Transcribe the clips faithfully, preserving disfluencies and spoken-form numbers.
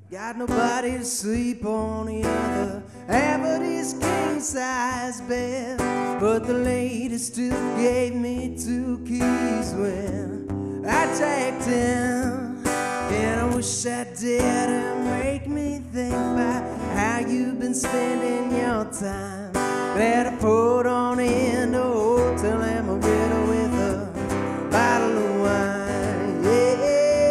Got nobody to sleep on the other half of this king-size bed, but the lady still gave me two keys when I checked in. And I wish I did, and make me think about how you've been spending your time. Better put on in the hotel and my widow with a bottle of wine, yeah.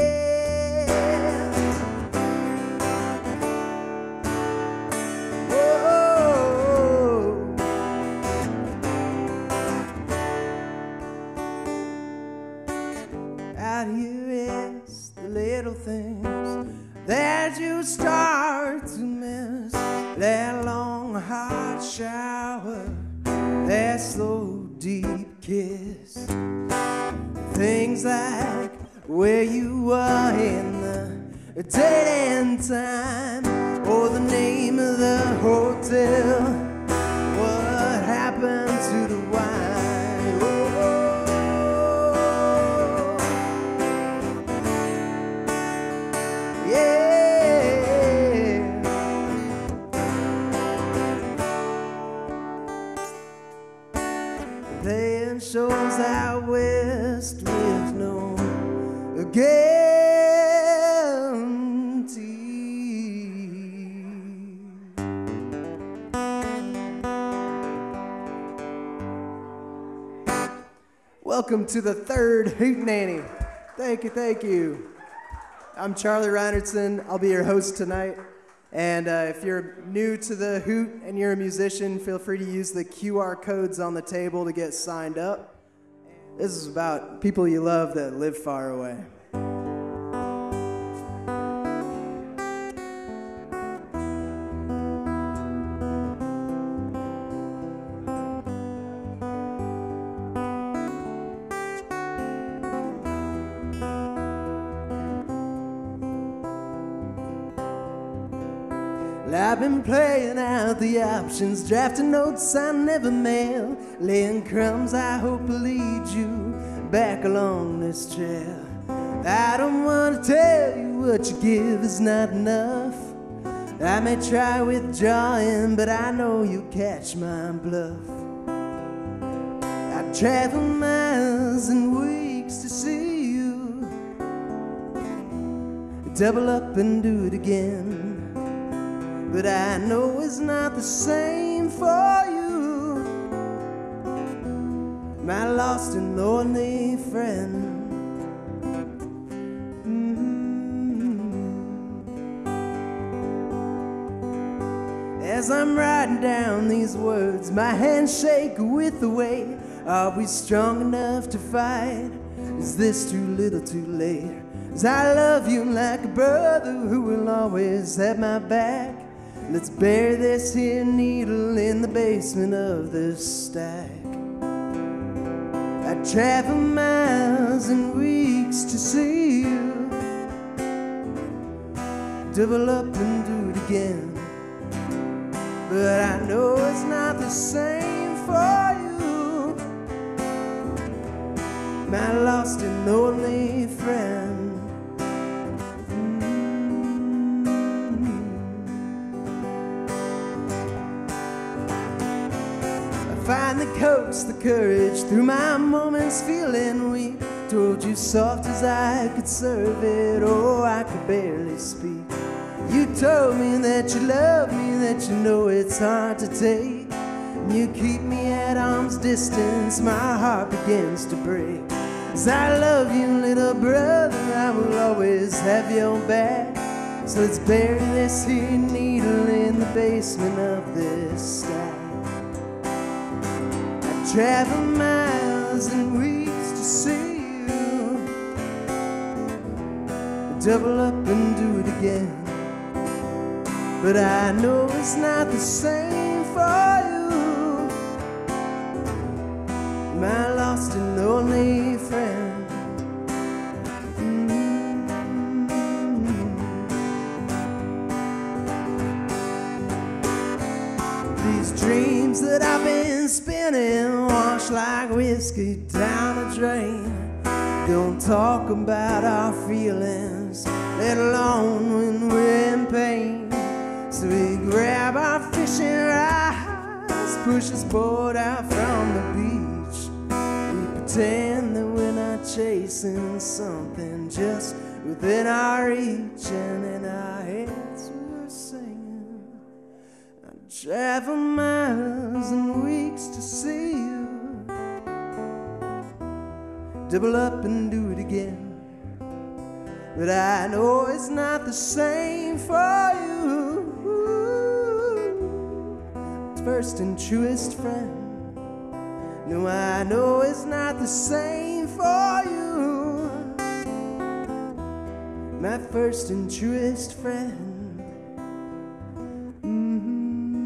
Out here is the little things that you start to miss. That long hot shower, that slow deep kiss. Things like where you were in the date and time, or the name of the hotel. What happened to the wine? Oh. Playing shows out west with no guarantee. Welcome to the third Hootenanny. Thank you, thank you. I'm Charlie Reinertsen. I'll be your host tonight. And uh, if you're new to the Hoot and you're a musician, feel free to use the Q R codes on the table to get signed up. This is about people you love that live far away. I've been playing out the options, drafting notes I never mail, laying crumbs I hope will lead you back along this trail. I don't want to tell you what you give is not enough. I may try withdrawing, but I know you'll catch my bluff. I travel miles and weeks to see you, double up and do it again. But I know it's not the same for you, my lost and lonely friend. Mm-hmm. As I'm writing down these words, my hands shake with the weight. Are we strong enough to fight? Is this too little too late? 'Cause I love you like a brother who will always have my back. Let's bury this here needle in the basement of this stack. I travel miles and weeks to see you, double up and do it again. But I know it's not the same for you, my lost and lonely friend. Find the coast, the courage through my moments feeling weak. Told you soft as I could serve it, oh, I could barely speak. You told me that you love me, that you know it's hard to take. You keep me at arm's distance, my heart begins to break. 'Cause I love you, little brother, I will always have your back. So let's bury this here needle in the basement of this stack. Travel miles and weeks to see you, double up and do it again. But I know it's not the same for you, my lost and lonely friend. Mm-hmm. These dreams that I've been spinning wash like whiskey down a drain. Don't talk about our feelings, let alone when we're in pain. push us board out from the beach. We pretend that we're not chasing something just within our reach, and in our heads we're singing, I'd travel miles and weeks to see you, double up and do it again. But I know it's not the same for you. First and truest friend. No, I know it's not the same for you. My first and truest friend. Mm-hmm.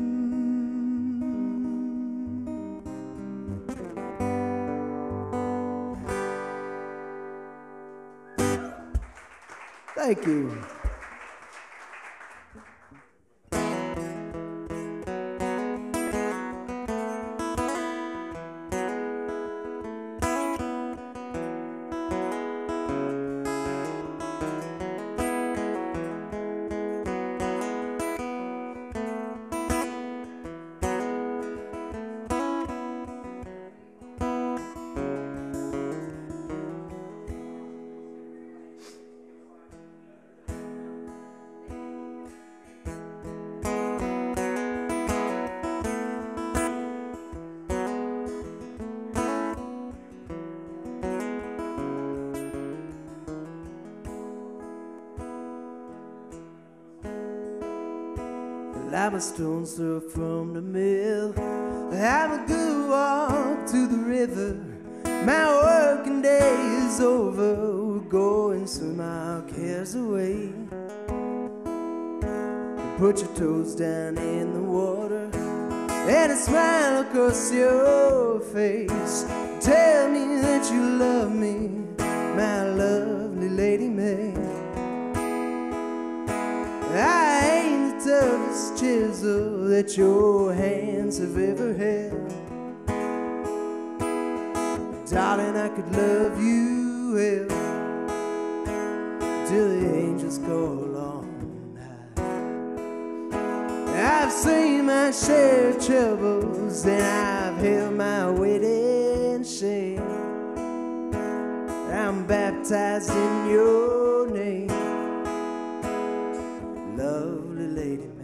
Thank you. I'm a stone's throw from the mill. I'm a good walk to the river. My working day is over. We're going to swim our cares away. Put your toes down in the water and a smile across your face. Tell me that you love me, my lovely Lady May. I ain't the toughest chisel that your hands have ever held. Darling, I could love you well till the angels call on high. I've seen my share of troubles and I've held my weight in shame. I'm baptized in your name, lovely Lady May.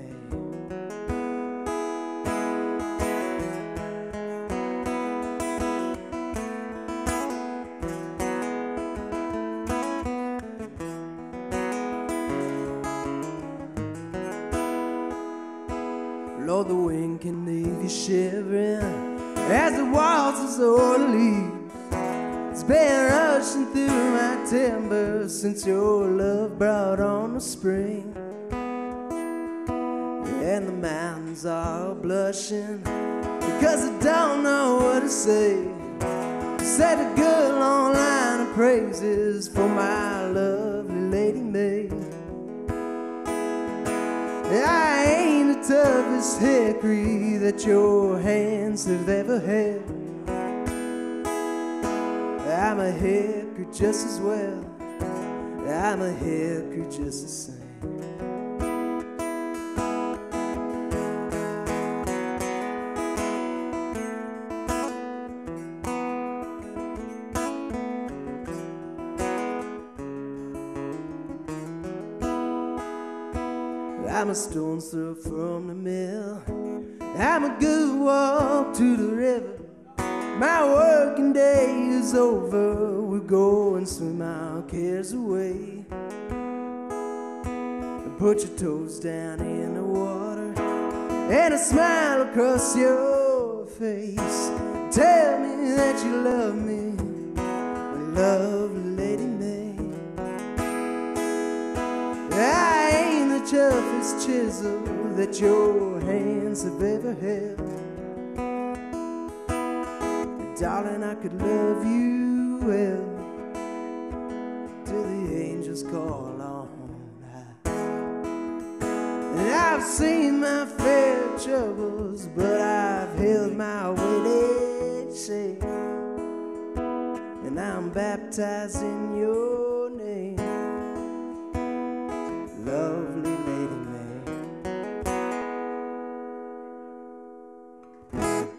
Lord, the wind can leave you shivering as it waltzes o'er the leaves. It's been rushing through my timbers since your love brought on the spring. And the mountains are blushing because I don't know what to say. Said a good long line of praises for my lovely Lady May. I ain't the toughest hickory that your hands have ever held. I'm a hickory just as well. I'm a hickory just the same. I'm a stone's throw from the mill. I'm a good walk to the river. My working day is over. We go and swim our cares away. Put your toes down in the water and a smile across your face. Tell me that you love me, lovely Lady May. I ain't the toughest chisel that your hands have ever held. Darling, I could love you well till the angels call on high. And I've seen my fair troubles, but I've held my weight in shame. And I'm baptized in your name, lovely Lady May.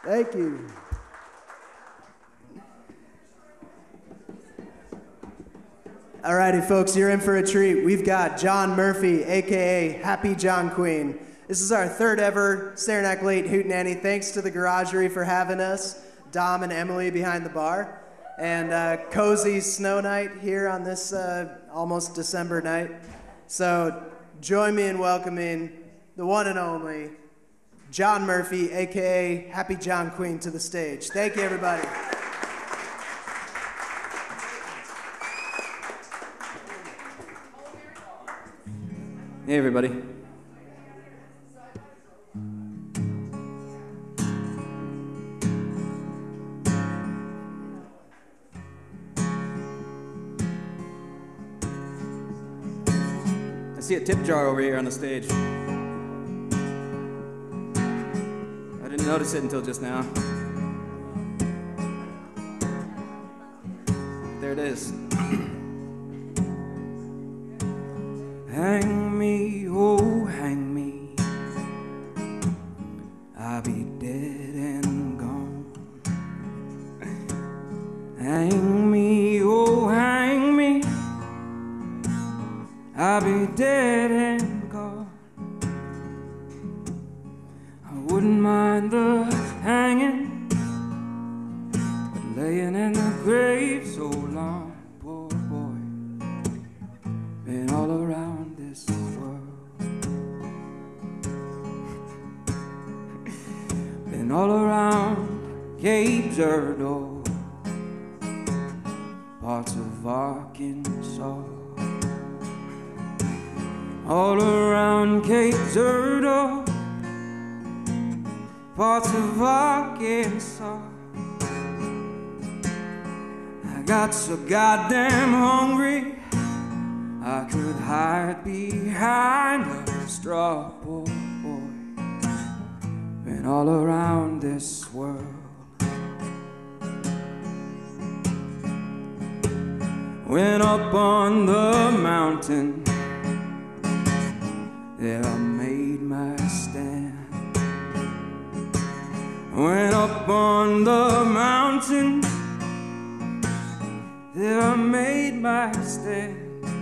Thank you. All righty, folks, you're in for a treat. We've got John Murphy, a k a. Happy John Queen. This is our third ever Saranac Lake Hootenanny. Thanks to the Garagery for having us, Dom and Emily behind the bar, and uh, cozy snow night here on this uh, almost December night. So join me in welcoming the one and only John Murphy, a k a. Happy John Queen, to the stage. Thank you, everybody. Hey, everybody. I see a tip jar over here on the stage. I didn't notice it until just now. There it is. Hang me, oh, hang me. I'll be dead and gone. Hang me, oh, hang me. I'll be dead and gone. I wouldn't mind the hanging, but laying in the grave so long. Poor boy, been all around this world. Been all around Cape Girardeau, parts of Arkansas. All around Cape Girardeau, parts of Arkansas. I got so goddamn hungry I could hide behind a straw. Poor boy, been all around this world. Went up on the mountain, there I made my stand. Went up on the mountain, there I made my stand.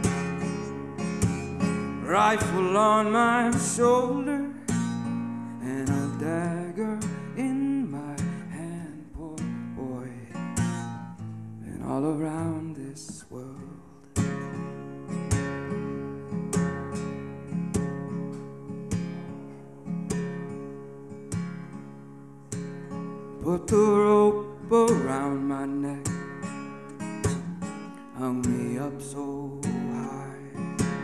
Rifle on my shoulder and a dagger in my hand. Poor boy, been all around this world. Put the rope around my neck, hung me up so high.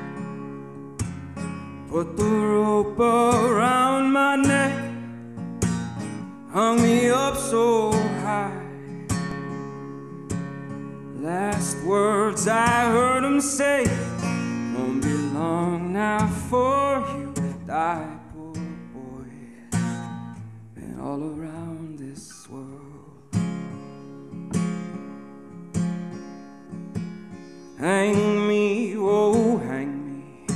Put the rope around my neck, hung me up so high. Last words I heard him say, won't be long now for you die. Poor boy, been all around this world. Hang me, oh hang me,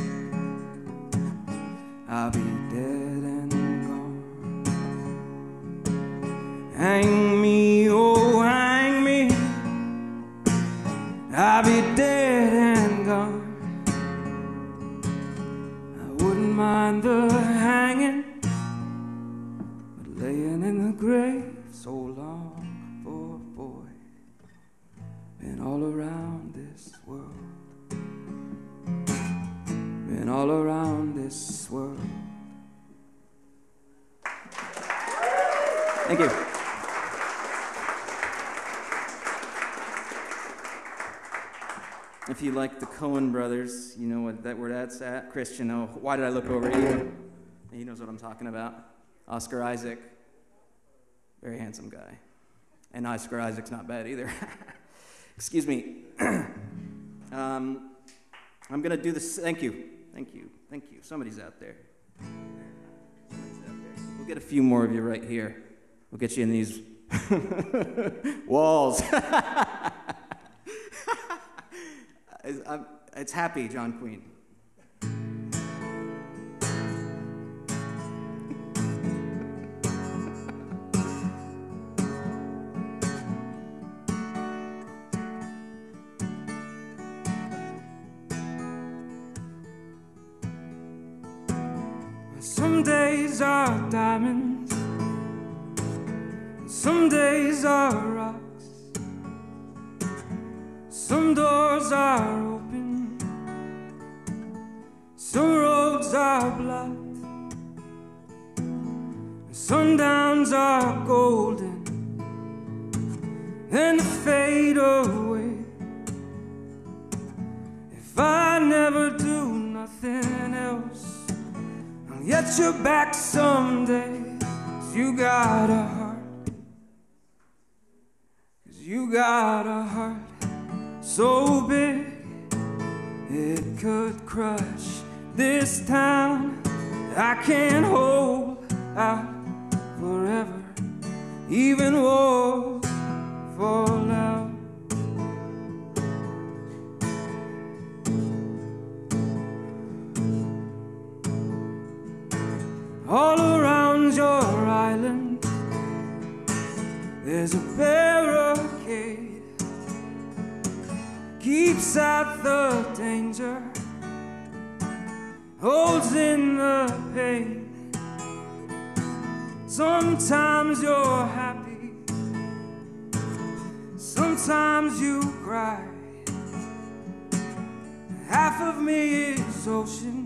I'll be dead and gone. Hang me, oh hang me, I'll be dead and gone. I wouldn't mind the hanging, but laying in the grave so long. Poor boy, been all around this world. Been all around this world. Thank you. If you like the Coen brothers, you know what that where that's at. Christian, oh, why did I look over at you? He knows what I'm talking about. Oscar Isaac, very handsome guy. And Oscar Isaac's not bad either. Excuse me. um, I'm gonna do this. Thank you, thank you, thank you. Somebody's out there. Somebody's out there. We'll get a few more of you right here. We'll get you in these walls. I'm, it's Happy John Queen. Some days are diamonds, some days are rocks. Some doors are open, some roads are blocked. Sundowns are golden and fade away. If I never do nothing else, I'll get you back someday. 'Cause you got a heart, 'cause you got a heart so big it could crush this town. I can't hold out forever, even walls fall out. All around your island there's a barricade, keeps out the danger, holds in the pain. Sometimes you're happy, sometimes you cry. Half of me is ocean,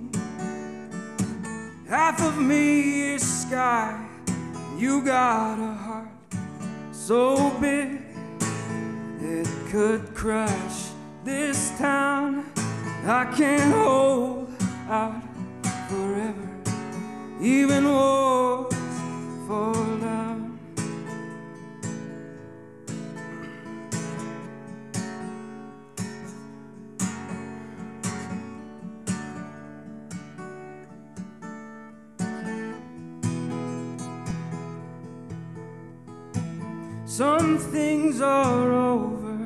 half of me is sky. You got a heart so big it could crush this town. I can't hold out forever, even walls fall down. Some things are over,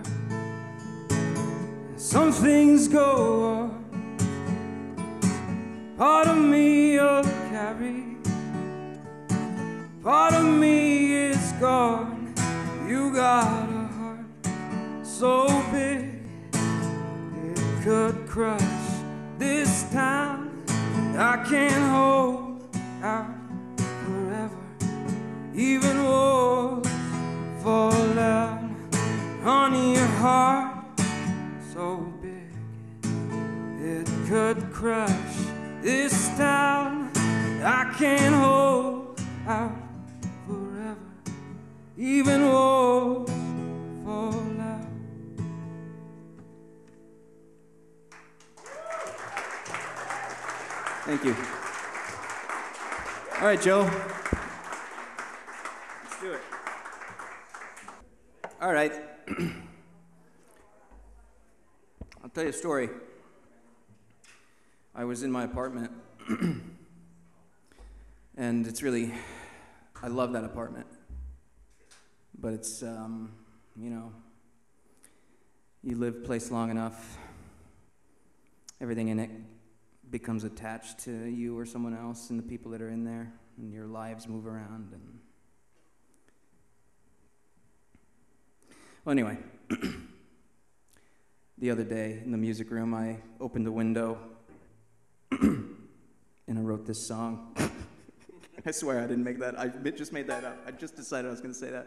some things go on. Part of me you'll carry, part of me is gone. You got a heart so big it could crush this town. I can't hold out forever, even walls fall down. Honey, your heart so big it could crush this town. I can't hold out forever, even walls fall out. Thank you. All right, Joe. Let's do it. All right. I'll tell you a story. I was in my apartment, and it's really, I love that apartment. But it's, um, you know, you live place long enough, everything in it becomes attached to you or someone else and the people that are in there, and your lives move around. And well, anyway, the other day in the music room, I opened the window and I wrote this song. I swear I didn't make that. I just made that up. I just decided I was going to say that.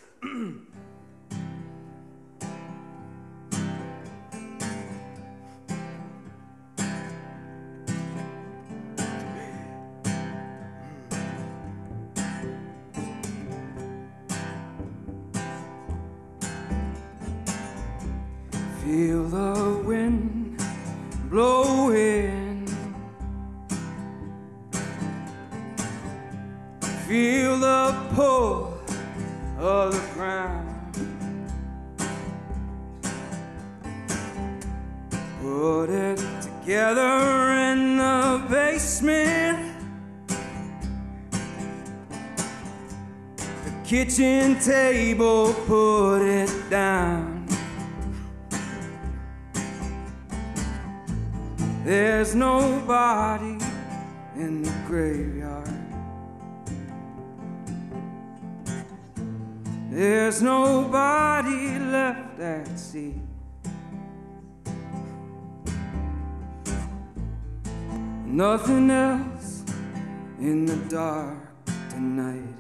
Feel the wind blowing, feel the pull of the ground, put it together in the basement, the kitchen table, put it down. There's nobody in the graveyard. There's nobody left at sea. Nothing else in the dark tonight,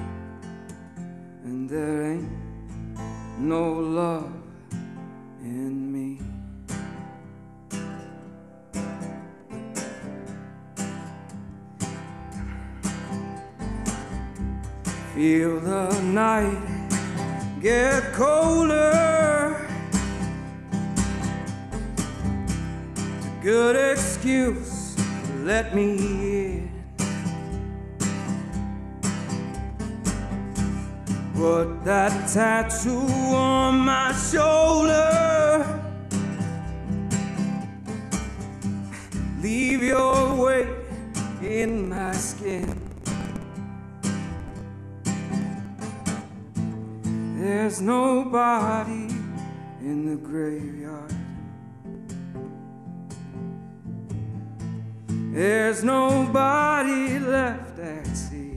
and there ain't no love in me. Feel the night get colder, it's a good excuse to let me in. Put that tattoo on my shoulder, leave your weight in my skin. There's nobody in the graveyard, there's nobody left at sea.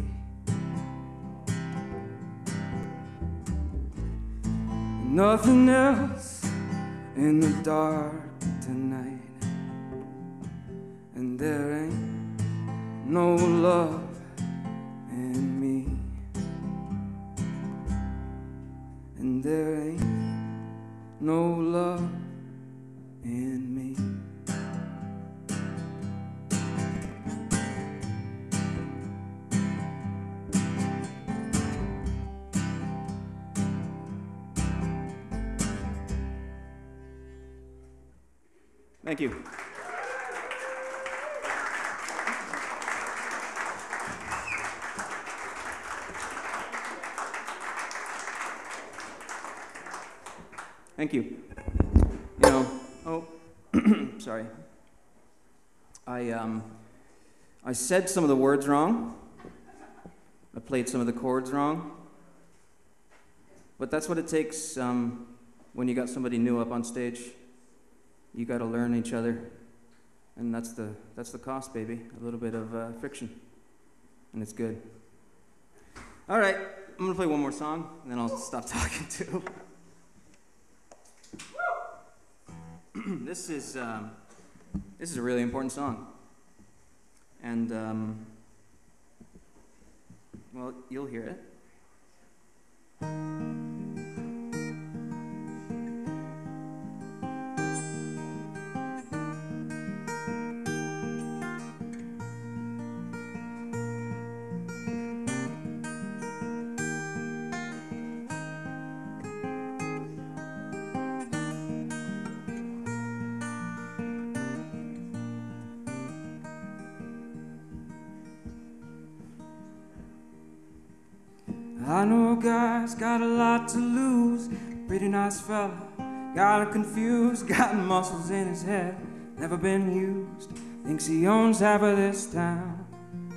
Nothing else in the dark tonight, and there ain't no love in me, and there ain't no love in me. Thank you. Thank you. You know, oh, sorry. I, um, I said some of the words wrong. I played some of the chords wrong. But that's what it takes um, when you got somebody new up on stage. You got to learn each other, and that's the that's the cost, baby. A little bit of uh, friction, and it's good. All right, I'm gonna play one more song, and then I'll stop talking too. This is um, this is a really important song, and um, well, you'll hear it. I know a guy's got a lot to lose, pretty nice fella, got him confused, got muscles in his head, never been used, thinks he owns half of this town.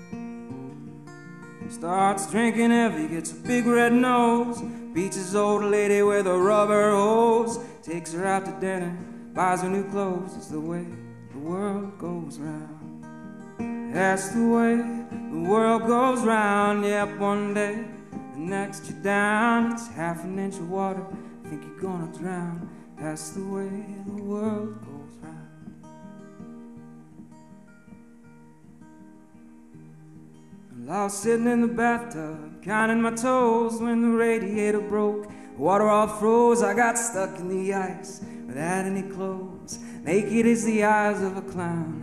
Starts drinking heavy, gets a big red nose, beats his old lady with a rubber hose, takes her out to dinner, buys her new clothes. It's the way the world goes round. That's the way the world goes round. Yep, one day the next you're down, it's half an inch of water, think you're gonna drown. That's the way the world goes round. Well, I was sitting in the bathtub, counting my toes, when the radiator broke, water all froze. I got stuck in the ice without any clothes, naked as the eyes of a clown.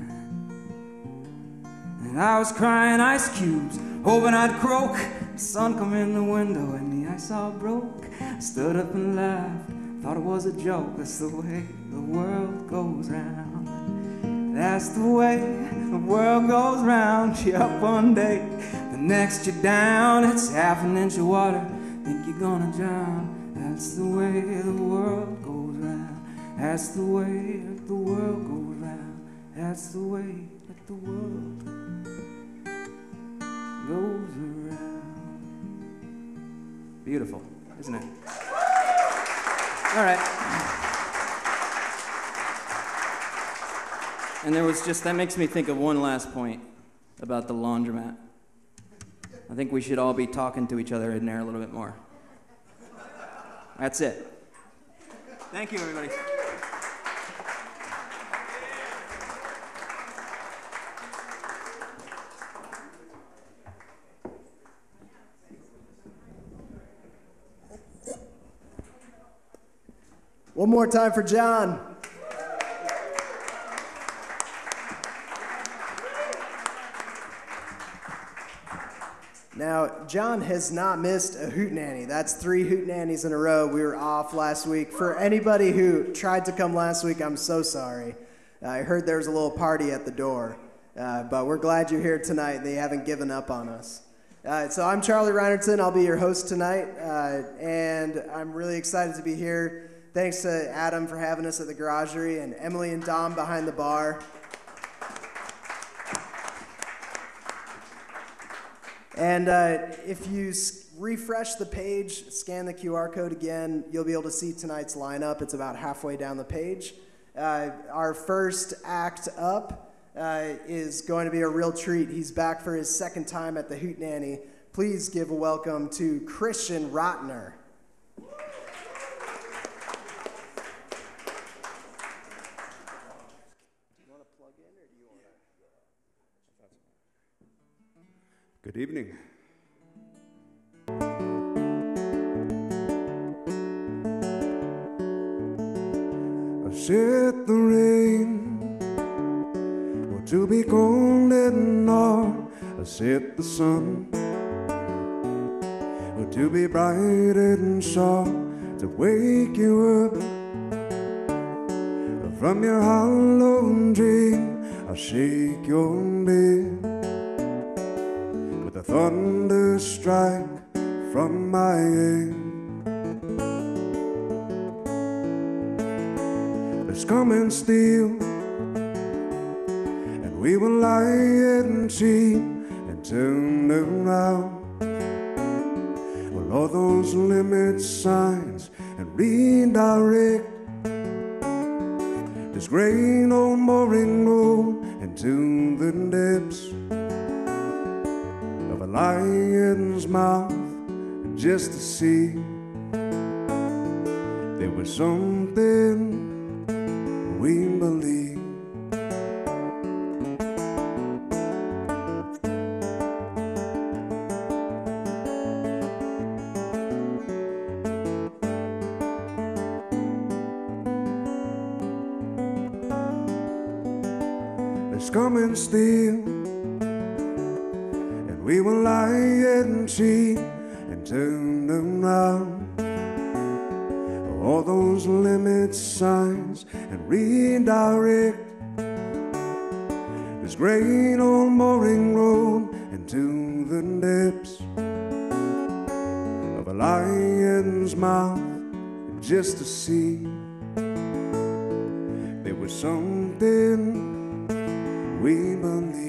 And I was crying ice cubes, hoping I'd croak. The sun come in the window and the ice all broke. I stood up and laughed, thought it was a joke. That's the way the world goes round. That's the way the world goes round. You're up one day, the next you're down. It's half an inch of water, think you're gonna drown. That's the way the world goes round. That's the way that the world goes round. That's the way that the world goes around. Beautiful, isn't it? All right. And there was just, that makes me think of one last point about the laundromat. I think we should all be talking to each other in there a little bit more. That's it. Thank you, everybody. One more time for John. Now, John has not missed a hootenanny. That's three hootenannies in a row. We were off last week. For anybody who tried to come last week, I'm so sorry. Uh, I heard there was a little party at the door. Uh, but we're glad you're here tonight. They haven't given up on us. Uh, so I'm Charlie Reinertsen. I'll be your host tonight. Uh, and I'm really excited to be here. Thanks to Adam for having us at the Garagery and Emily and Dom behind the bar. And uh, if you s- refresh the page, scan the Q R code again, you'll be able to see tonight's lineup. It's about halfway down the page. Uh, our first act up uh, is going to be a real treat. He's back for his second time at the Hootenanny. Please give a welcome to Christian Rottner. Good evening. I said the rain were to be cold and all. I said the sun were to be bright and sharp to wake you up from your hollow dream. I'll shake your bed. Thunder strike from my hand. Let's come and steal, and we will lie and cheat and turn around. Well, all those limit signs and redirect this great old mooring road into the depths of a lion's mouth, just to see there was something we believe. Let's come and steal, we will lie and cheat and turn around. All those limit signs and redirect this great old mooring road into the depths of a lion's mouth, just to see there was something we believe.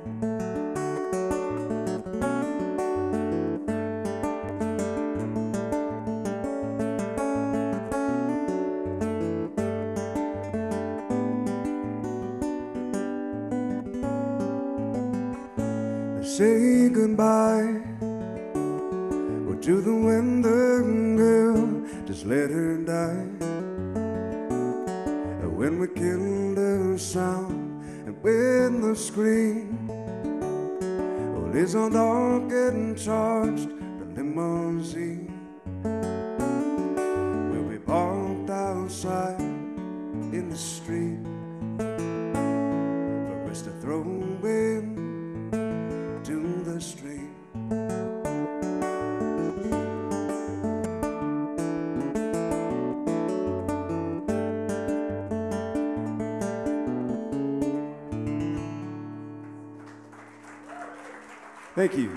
Say goodbye or to the window girl, just let her die. And when we killed her sound and when the scream, oh, is all dark and charged the limousine will be parked outside in the street for us to throw in to the street. Thank you.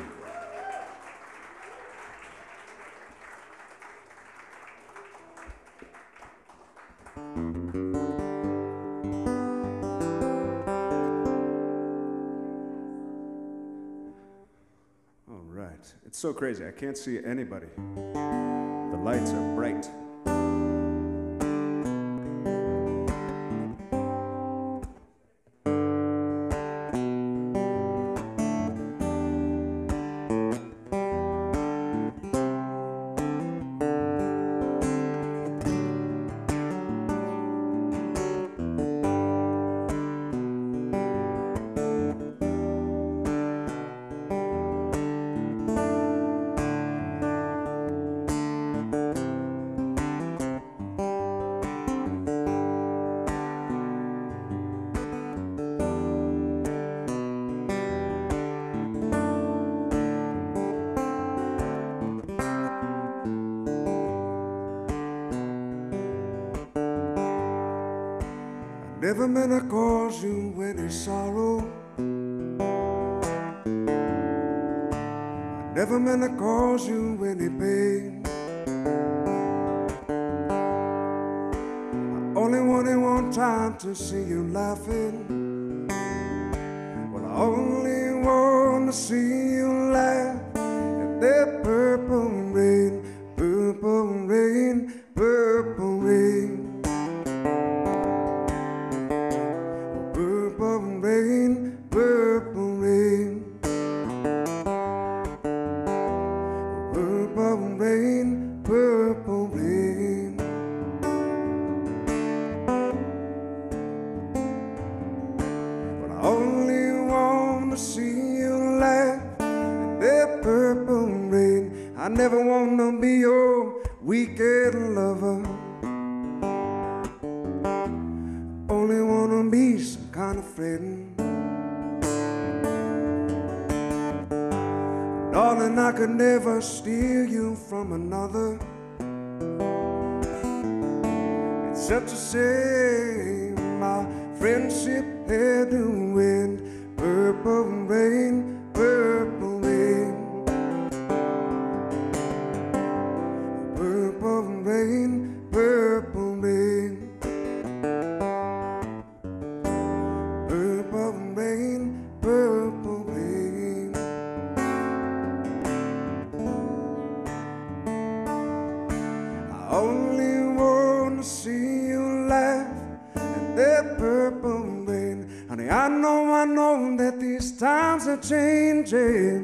All right. It's so crazy. I can't see anybody. The lights are bright. never meant to cause you any sorrow. I never meant to cause you any pain. I only wanted one time to see you laughing. Well, I only want to see you laugh at that purple rain, purple rain, purple rain. Purple rain, purple rain. Purple rain, purple rain. But I only want to see you laugh at that purple rain. I never want to be your weekend lover. Only want to be some kind of friend. Darling, I could never steal you from another. It's such a shame my friendship had to end. Purple rain, purple rain. Purple rain, purple rain. Purple rain, purple rain. I only want to see you laugh at that purple rain. Honey, I know, I know that these times are changing.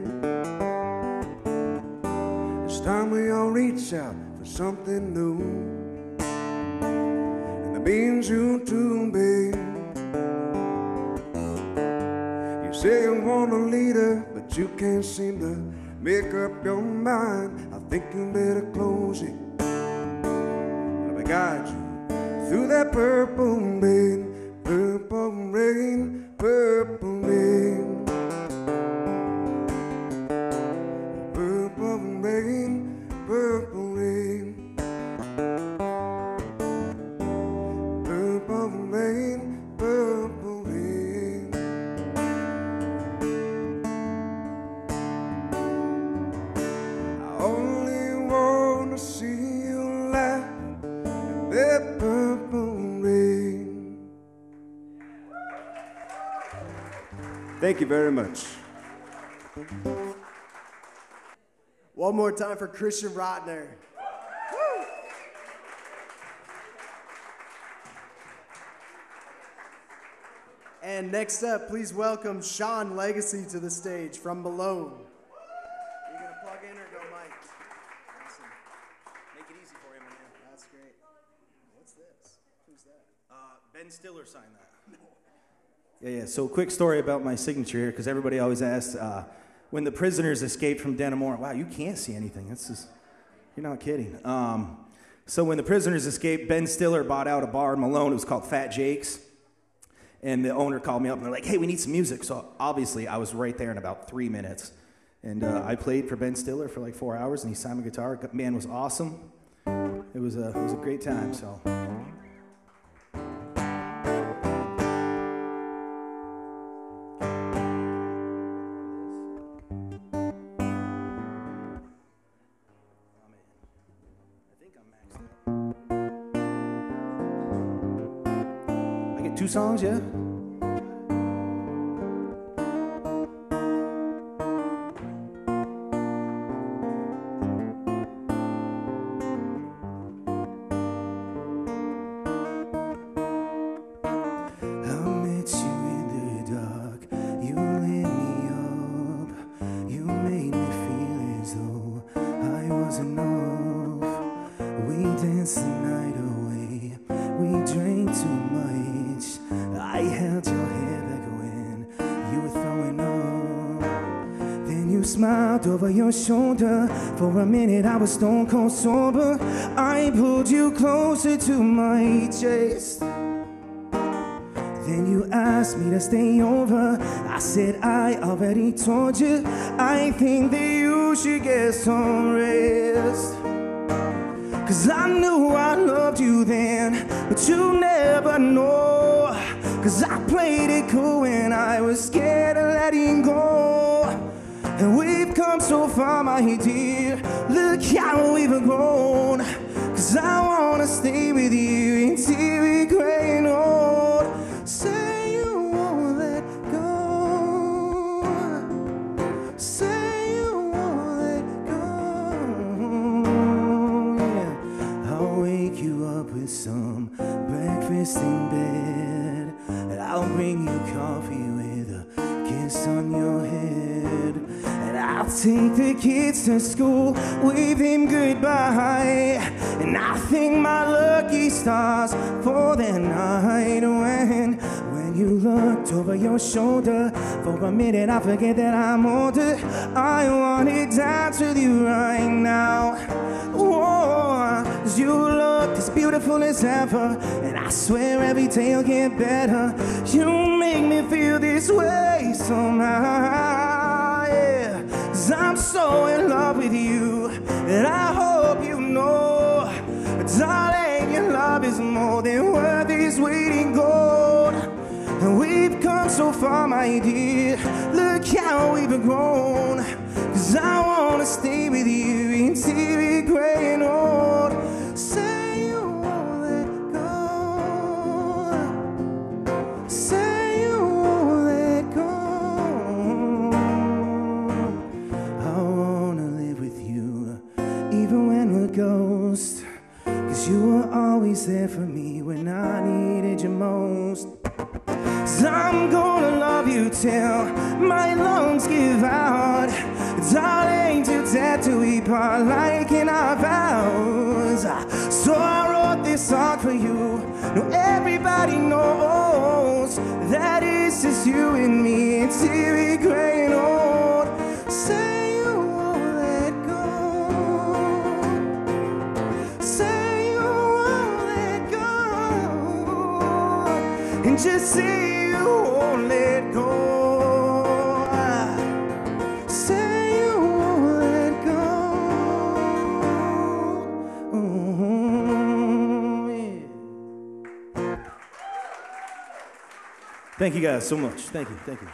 It's time we all reach out for something new. And that means you too, babe. You say you want a leader, but you can't seem to make up your mind. I think you better close it. Let me guide you through that purple rain, purple rain, purple rain. Purple rain, purple rain. Purple rain, purple rain. I only want to see you laugh at that purple rain. Thank you very much. One more time for Christian Rottner. And next up, please welcome Shawn Legacy to the stage from Malone. Are you gonna plug in or go Mike? Awesome. Make it easy for you, man. That's great. What's this? Who's that? Uh, Ben Stiller signed that. Yeah, yeah. So, quick story about my signature here, because everybody always asks, uh, when the prisoners escaped from Denimore, wow, you can't see anything. This is, you're not kidding. Um, so, when the prisoners escaped, Ben Stiller bought out a bar in Malone. It was called Fat Jake's. And the owner called me up, and they're like, hey, we need some music. So, obviously, I was right there in about three minutes. And uh, I played for Ben Stiller for like four hours, and he signed my guitar. Man was awesome. It was a, it was a great time, so... Two songs, yeah? Over your shoulder. For a minute I was stone cold sober. I pulled you closer to my chest. Then you asked me to stay over. I said I already told you. I think that you should get some rest. Cause I knew I loved you then, but you never know 'cause I played it cool when I was scared of letting go. And we've come so far, my dear, look how we've grown. 'Cause I wanna stay with you until we're gray and old. Say you won't let go. Say you won't let go. Yeah. I'll wake you up with some breakfast in bed, and I'll bring you coffee with a kiss on your head. And I'll take the kids to school, wave them goodbye, and I thank my lucky stars for the night when when you looked over your shoulder. For a minute I forget that I'm older. I wanna dance with you right now. Oh, 'cause you look as beautiful as ever, and I swear every day you'll get better. You make me feel this way somehow, yeah. 'Cause I'm so in love with you, and I hope you know, darling, your love is more than worth its weight in gold. And we've come so far, my dear, look how we've grown. 'Cause I wanna stay with you until we're gray and old. Say you won't let go. Say you won't let go. I wanna live with you, even when we're ghosts. 'Cause you were always there for me when I needed you most. So I'm gonna love you till my lungs give out. Darling, to death do we part like in our vows. So I wrote this song for you. No, everybody knows that it's just you and me until we're gray and old. Say you won't let go. Say you won't let go. And just say you won't let go. Say you won't let go. Oh, yeah. Thank you guys so much. Thank you, thank you.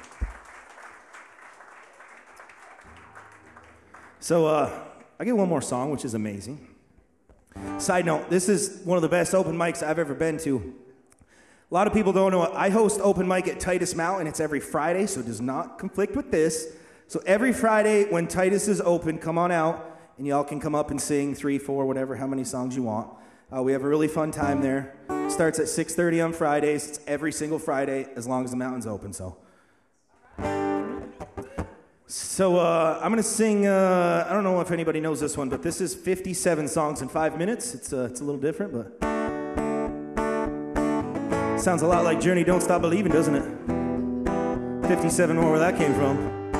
So uh, I get one more song, which is amazing. Side note, this is one of the best open mics I've ever been to. A lot of people don't know, I host open mic at Titus Mountain. It's every Friday, so it does not conflict with this. So every Friday when Titus is open, come on out, and y'all can come up and sing three, four, whatever, how many songs you want. Uh, we have a really fun time there. It starts at six thirty on Fridays. It's every single Friday, as long as the mountain's open, so. So uh, I'm going to sing, uh, I don't know if anybody knows this one, but this is fifty-seven songs in five minutes. It's, uh, it's a little different, but... Sounds a lot like Journey, Don't Stop Believing, doesn't it? fifty-seven more where that came from.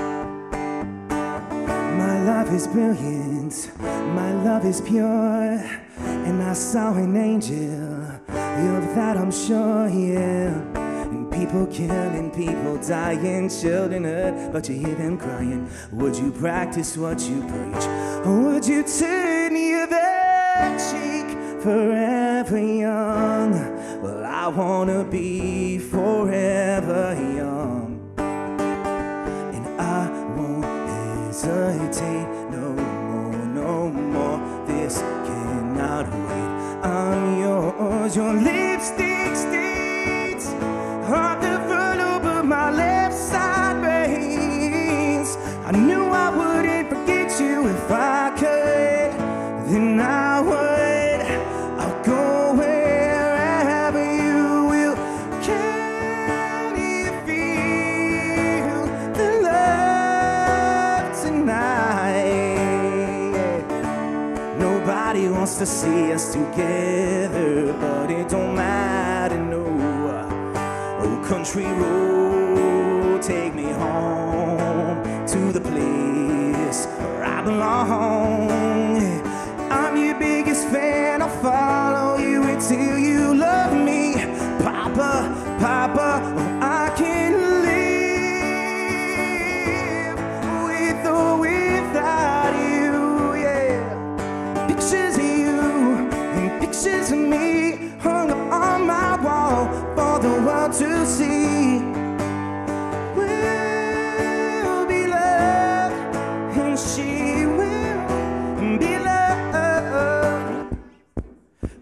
My love is brilliant, my love is pure, and I saw an angel, of that I'm sure, yeah. And people killing, people dying, children hurt, but you hear them crying. Would you practice what you preach, or would you turn your back cheek? Forever young, well I wanna be forever young. And I won't hesitate no more, no more. This cannot wait. I'm yours, your lipstick stains on the front over my left side veins. I knew I wouldn't forget you if I could, then I would. Go wherever you will. Can you feel the love tonight? Nobody wants to see us together, but it don't matter, no. Oh, country road, take me home to the place where I belong. I'm your biggest fan, I'll follow you until you love me. Papa, Papa, oh, I can live with or without you, yeah. Pictures of you and pictures of me hung up on my wall for the world to see.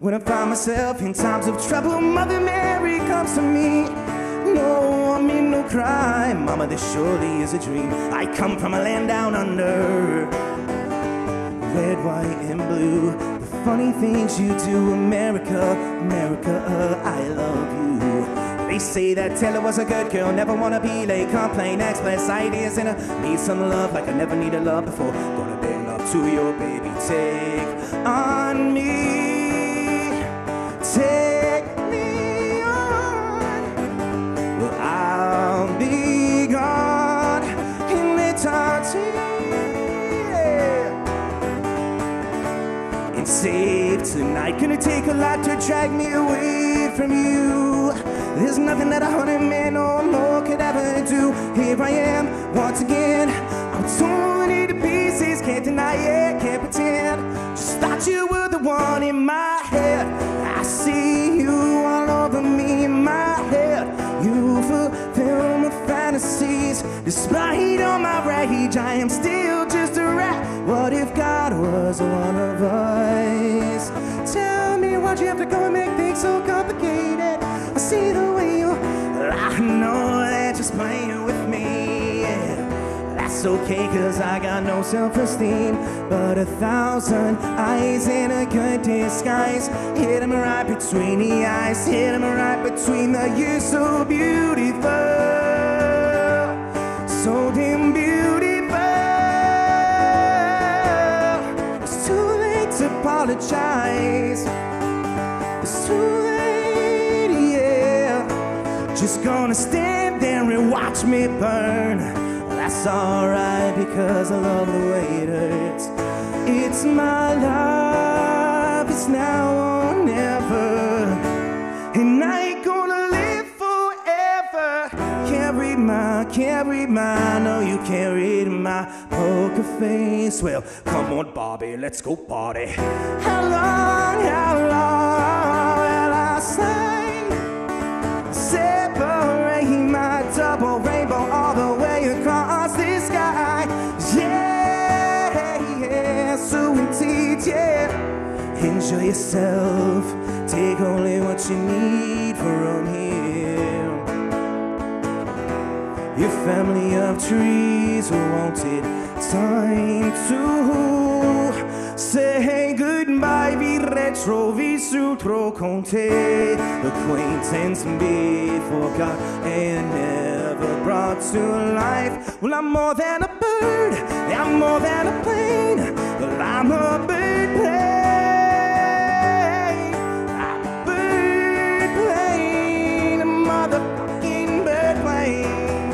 When I find myself in times of trouble, Mother Mary comes to me. No, I mean no crime, Mama, this surely is a dream. I come from a land down under, red, white, and blue. The funny things you do, America, America, I love you. They say that Taylor was a good girl, never wanna be late, complain, express ideas, and I need some love like I never needed love before. Gonna beg love to your baby, take on me, take me on. Well, I'll be gone in eternity, and save tonight. Gonna take a lot to drag me away from you. There's nothing that a hundred men or more could ever do. Here I am, once again. I'm torn into pieces, can't deny it, can't pretend. Just thought you were the one in my head. I see you all over me in my head. You fulfill my fantasies. Despite all my rage, I am still just a rat. What if God was one of us? Tell me why'd you have to go and make things so complicated? I see the way you, I know that you're playing with me. That's okay, cause I got no self-esteem. But a thousand eyes in a good disguise hit him right between the eyes, hit him right between the ears. So beautiful, so damn beautiful. It's too late to apologize. It's too late, yeah. Just gonna stand there and watch me burn. That's alright, because I love the way it hurts. It's my life, it's now or never. And I ain't gonna live forever. Can't read my, can't read my, no, you can't read my poker face. Well, come on, Bobby, let's go party. How long, how long will I stay? Separate my double rainbow all the way across the sky. Yeah, yeah, so indeed, yeah. Enjoy yourself, take only what you need from here. Your family of trees wanted time to say goodbye. Vi retrovisor tro conte. Acquaintance be forgot and never brought to life. Well, I'm more than a bird, I'm more than a plane. Well, I'm a bird plane. I'm a bird plane, a motherfucking bird plane.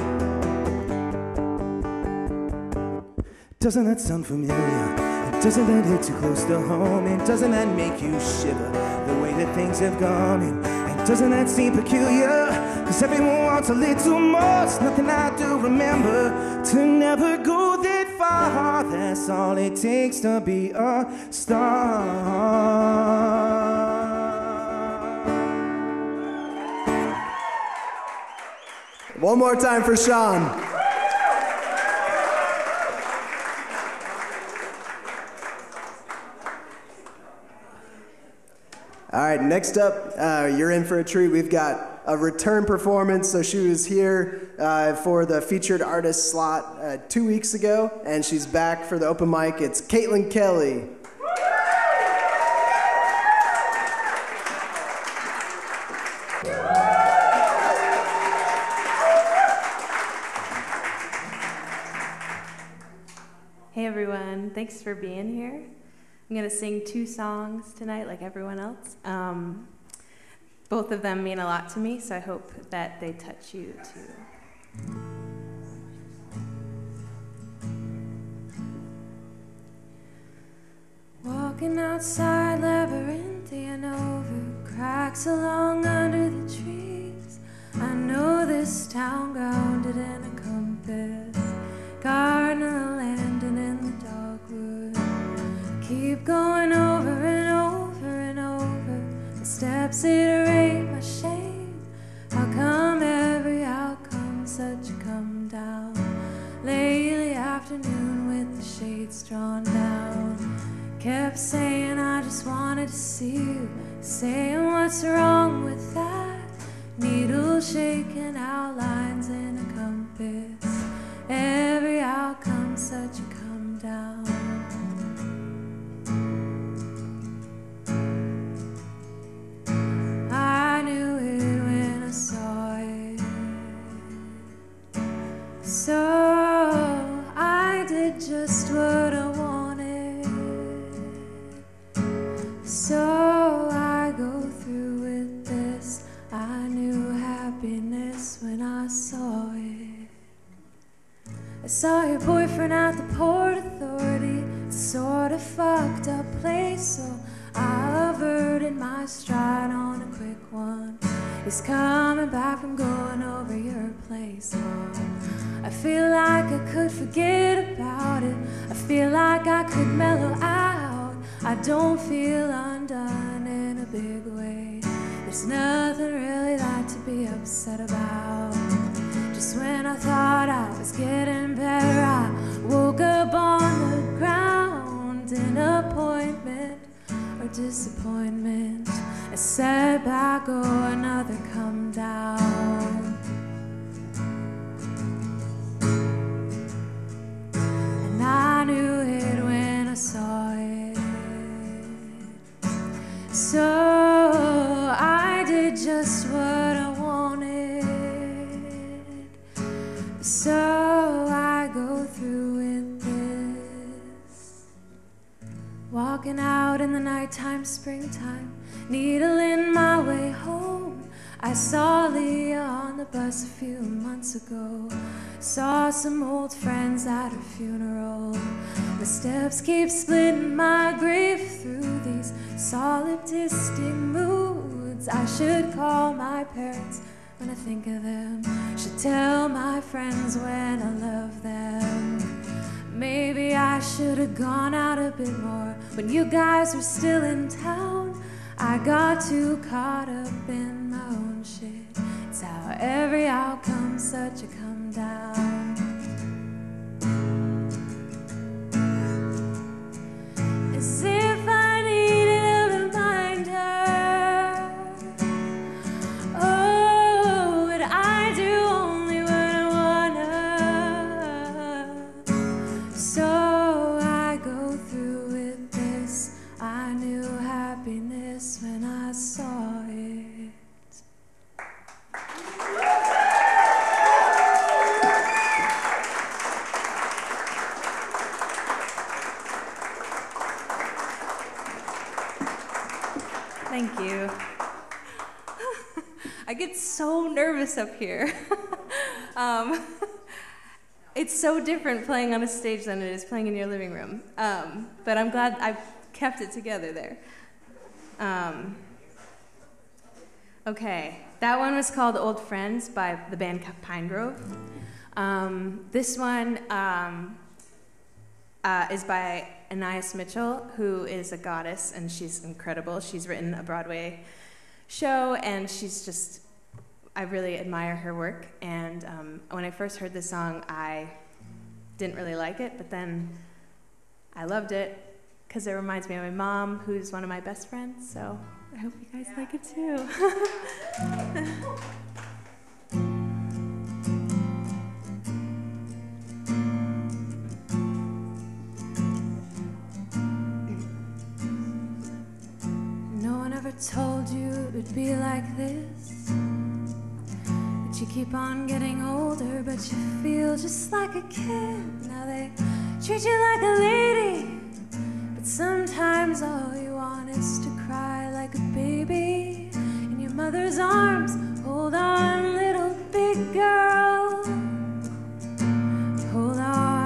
Doesn't that sound familiar? Doesn't that hit too close to home? And doesn't that make you shiver the way that things have gone? And, and doesn't that seem peculiar? Cause everyone wants a little more. It's nothing I do remember to never go that far. That's all it takes to be a star. One more time for Shawn. All right, next up, uh, you're in for a treat. We've got a return performance. So she was here uh, for the featured artist slot uh, two weeks ago, and she's back for the open mic. It's Caitlin Kelly. Hey everyone, thanks for being here. I'm going to sing two songs tonight like everyone else. Um, both of them mean a lot to me, so I hope that they touch you too. Walking outside, labyrinthian over cracks along under the trees. I know this town grounded in a compass, gardener landing in the dogwood. Keep going over and over and over. The steps iterate my shame. How come every outcome such a come down? Lately afternoon with the shades drawn down. kept saying I just wanted to see you, saying what's wrong with that? Needle shaking out lines in a compass. Every outcome such a come down. I knew it when I saw it. So I did just what I wanted. So I go through with this. I knew happiness when I saw it. I saw your boyfriend at the Port Authority. It's sort of fucked up place, so I averted my stride on a quick one. He's coming back from going over your place. Oh, I feel like I could forget about it. I feel like I could mellow out. I don't feel undone in a big way. There's nothing really that to be upset about. Just when I thought I was getting better, I woke up on the ground. An appointment or disappointment, a setback or another come down. And I knew it when I saw it. So I did just what I wanted. So I go through with this. Walking out in the nighttime, springtime, needle in my way home. I saw Leah on the bus a few months ago. Saw some old friends at her funeral. The steps keep splitting my grief through these solipsistic moods. I should call my parents when I think of them. Should tell my friends when I love them. Maybe I should have gone out a bit more when you guys were still in town. I got too caught up in my own shit. It's how every outcome's such a come down. As if I needed a reminder. Oh, but I do only what I wanna. So I go through with this. I knew happiness when I saw it. Thank you. I get so nervous up here. um, it's so different playing on a stage than it is playing in your living room. Um, but I'm glad I've kept it together there. Um, okay, that one was called Old Friends by the band Pine Grove. Um, this one um, uh, is by Anais Mitchell, who is a goddess, and she's incredible. She's written a Broadway show, and she's just, I really admire her work. And um, when I first heard this song, I didn't really like it, but then I loved it because it reminds me of my mom, who's one of my best friends, so I hope you guys like it too. Told you it would be like this, that you keep on getting older but you feel just like a kid. Now they treat you like a lady, but sometimes all you want is to cry like a baby in your mother's arms. Hold on, little big girl, hold on.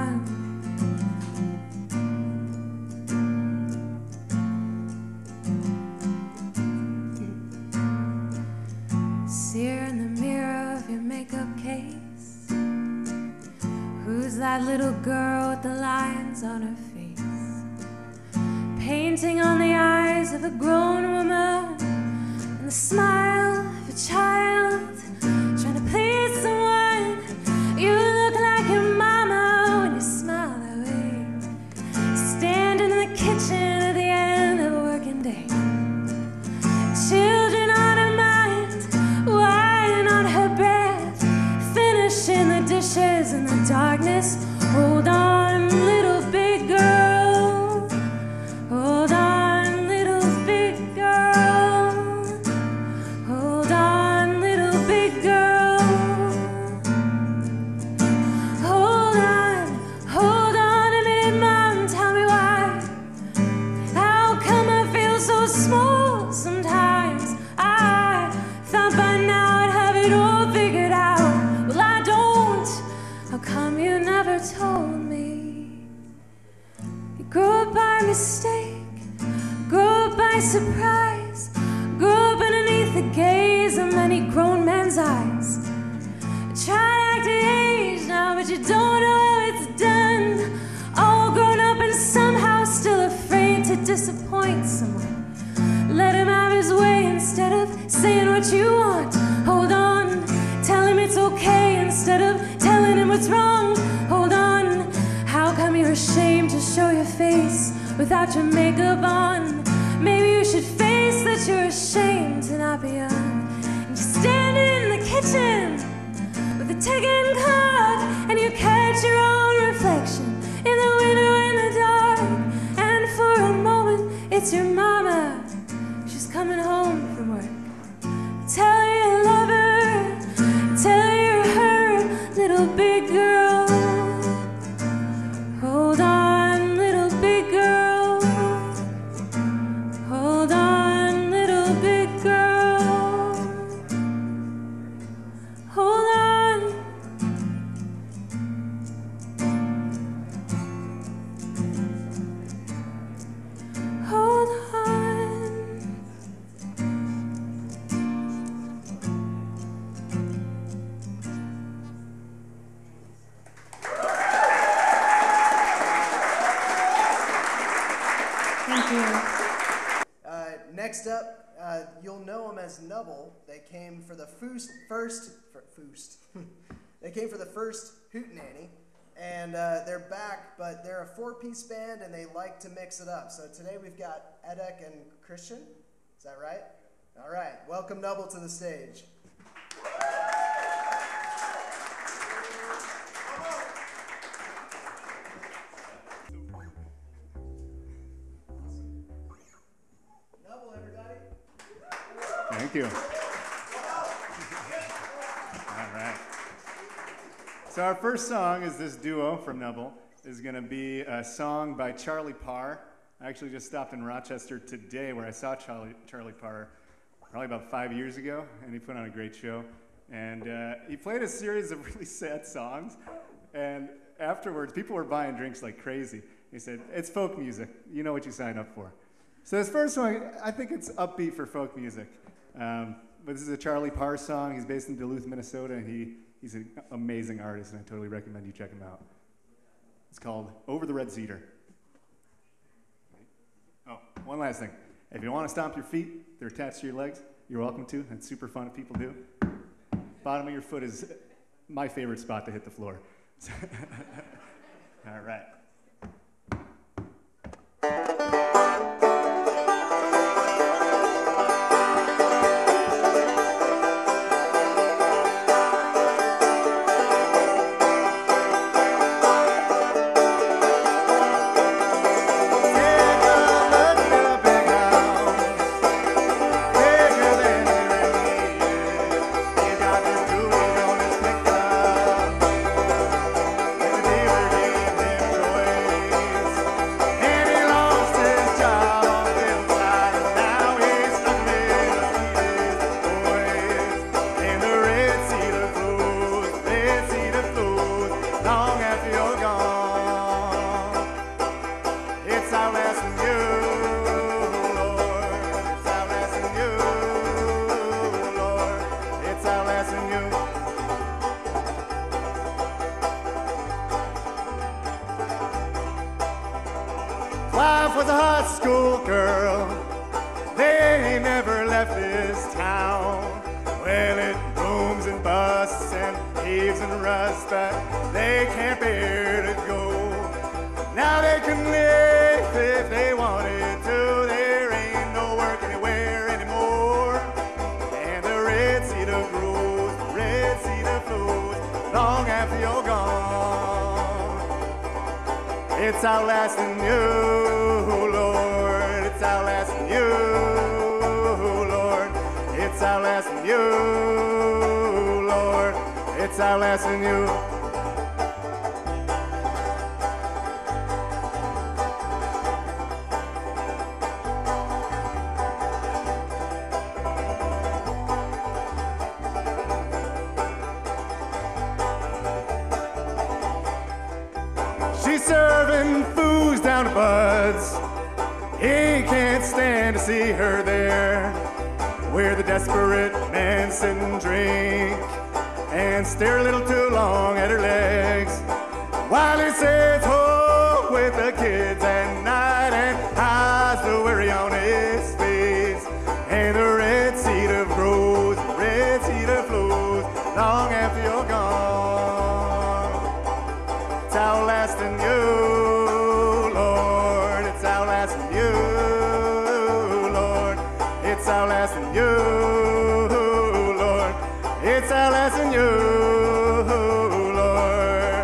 Sear in the mirror of your makeup case. Who's that little girl with the lines on her face? Painting on the eyes of a grown woman and the smile of a child, trying to please someone. You look like your mama when you smile that way. Standing in the kitchen of the darkness. Hold on, little big girl. Hold on, little big girl. Hold on, little big girl. Hold on, hold on a minute, Mom, tell me why. How come I feel so small sometimes? I thought by now I'd have it all figured out. Well, I don't. How come you never told me? You grew up by mistake, grew up by surprise, grew up underneath the gaze of many grown men's eyes. Try to act your age now, but you don't know how it's done. All grown up and somehow still afraid to disappoint someone. Let him have his way instead of saying what you want. Hold on, tell him it's okay instead of telling him what's wrong. Hold on, how come you're ashamed to show your face without your makeup on? Maybe you should face that you're ashamed to not be young. And you're standing in the kitchen with a ticking clock, and you catch your own reflection in the window in the dark. And for a moment, it's your mama. She's coming home from work. Tell her you love her. Tell her you're her little big girl. Hold on, little big girl. Hold on, little big girl. Hold on. Hold on. Thank you. Uh, next up, uh, you'll know them as Nubble. They came for the first, first, for, first. They came for the first Hootenanny, and uh, they're back, but they're a four-piece band, and they like to mix it up. So today we've got Edek and Chien. Is that right? All right. Welcome Nubble to the stage. Nubble, everybody. Thank you. All right. So our first song is this duo from Nubble. Is going to be a song by Charlie Parr. I actually just stopped in Rochester today where I saw Charlie, Charlie Parr probably about five years ago, and he put on a great show. And uh, he played a series of really sad songs, and afterwards people were buying drinks like crazy. He said, it's folk music. You know what you signed up for. So this first one, I think it's upbeat for folk music. Um, but this is a Charlie Parr song. He's based in Duluth, Minnesota, and he, he's an amazing artist, and I totally recommend you check him out. It's called Over the Red Cedar. Oh, one last thing. If you want to stomp your feet, they're attached to your legs. You're welcome to. It's super fun if people do. Bottom of your foot is my favorite spot to hit the floor. All right. Life was a high school girl. They never left this town. Well, it booms and busts and heaves and rusts, but they can't bear to go. Now they can live if they wanted to. There ain't no work anywhere anymore. And the red cedar grows, the red cedar flows long after you're gone. It's outlasting you, Lord. It's outlasting you, Lord. It's outlasting you, Lord. It's outlasting you. She's serving foods down to Bud's. He can't stand to see her there, where the desperate men sit and drink and stare a little too long at her legs, while he sits home with the kids at night and hides the worry on his face. And the red cedar grows, the red cedar flows long after you're gone. It's outlasting you, Lord. It's outlasting you, Lord. It's outlasting you, Lord. It's outlasting you, Lord.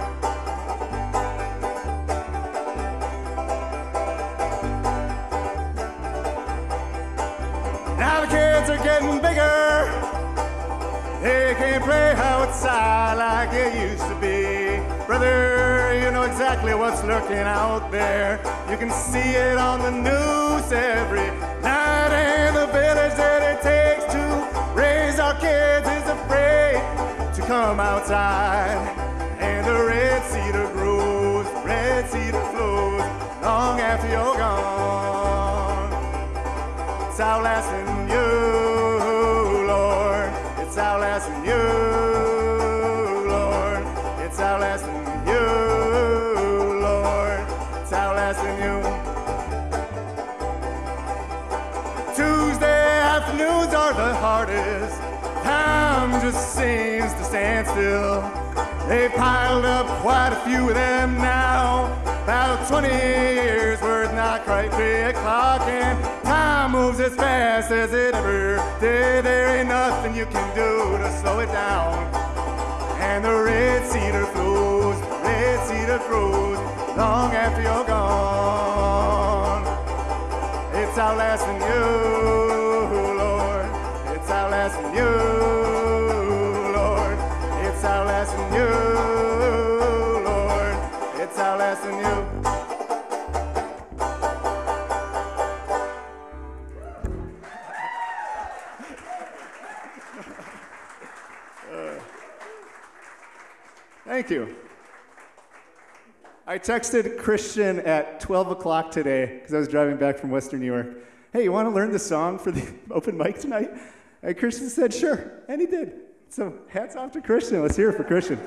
Now the kids are getting bigger. They can't play outside like it used to be. Brother, you know exactly what's lurking out there. You can see it on the news every night. And the village that it takes to raise our kids is afraid to come outside. And the red cedar grows, the red cedar flows long after you're gone. It's outlasting you, Lord. It's outlasting you, Lord. It's outlasting you, Lord. It's outlasting you. Tuesday afternoons are the hardest. Time just seems to stand still. They've piled up quite a few of them now. About twenty years worth, not quite three o'clock, and time moves as fast as it ever did. There ain't nothing you can do to slow it down. And the red cedar flows, the red cedar flows long after you're gone. It's outlasting you, Lord. It's outlasting you, Lord. It's outlasting you, Lord. It's outlasting you. Thank you. I texted Christian at twelve o'clock today because I was driving back from Western New York. Hey, you want to learn the song for the open mic tonight? And Christian said, sure, and he did. So hats off to Christian. Let's hear it for Christian.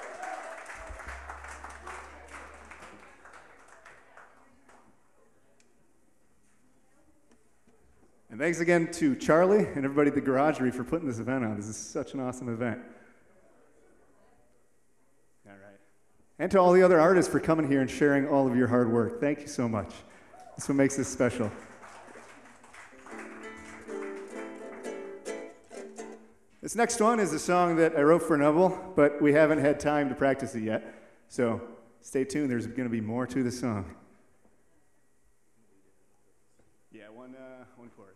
And thanks again to Charlie and everybody at the Garagery for putting this event on. This is such an awesome event. All right. And to all the other artists for coming here and sharing all of your hard work. Thank you so much. That's what makes this special. This next one is a song that I wrote for Nubble, but we haven't had time to practice it yet. So stay tuned. There's going to be more to the song. Yeah, one, uh, one chorus.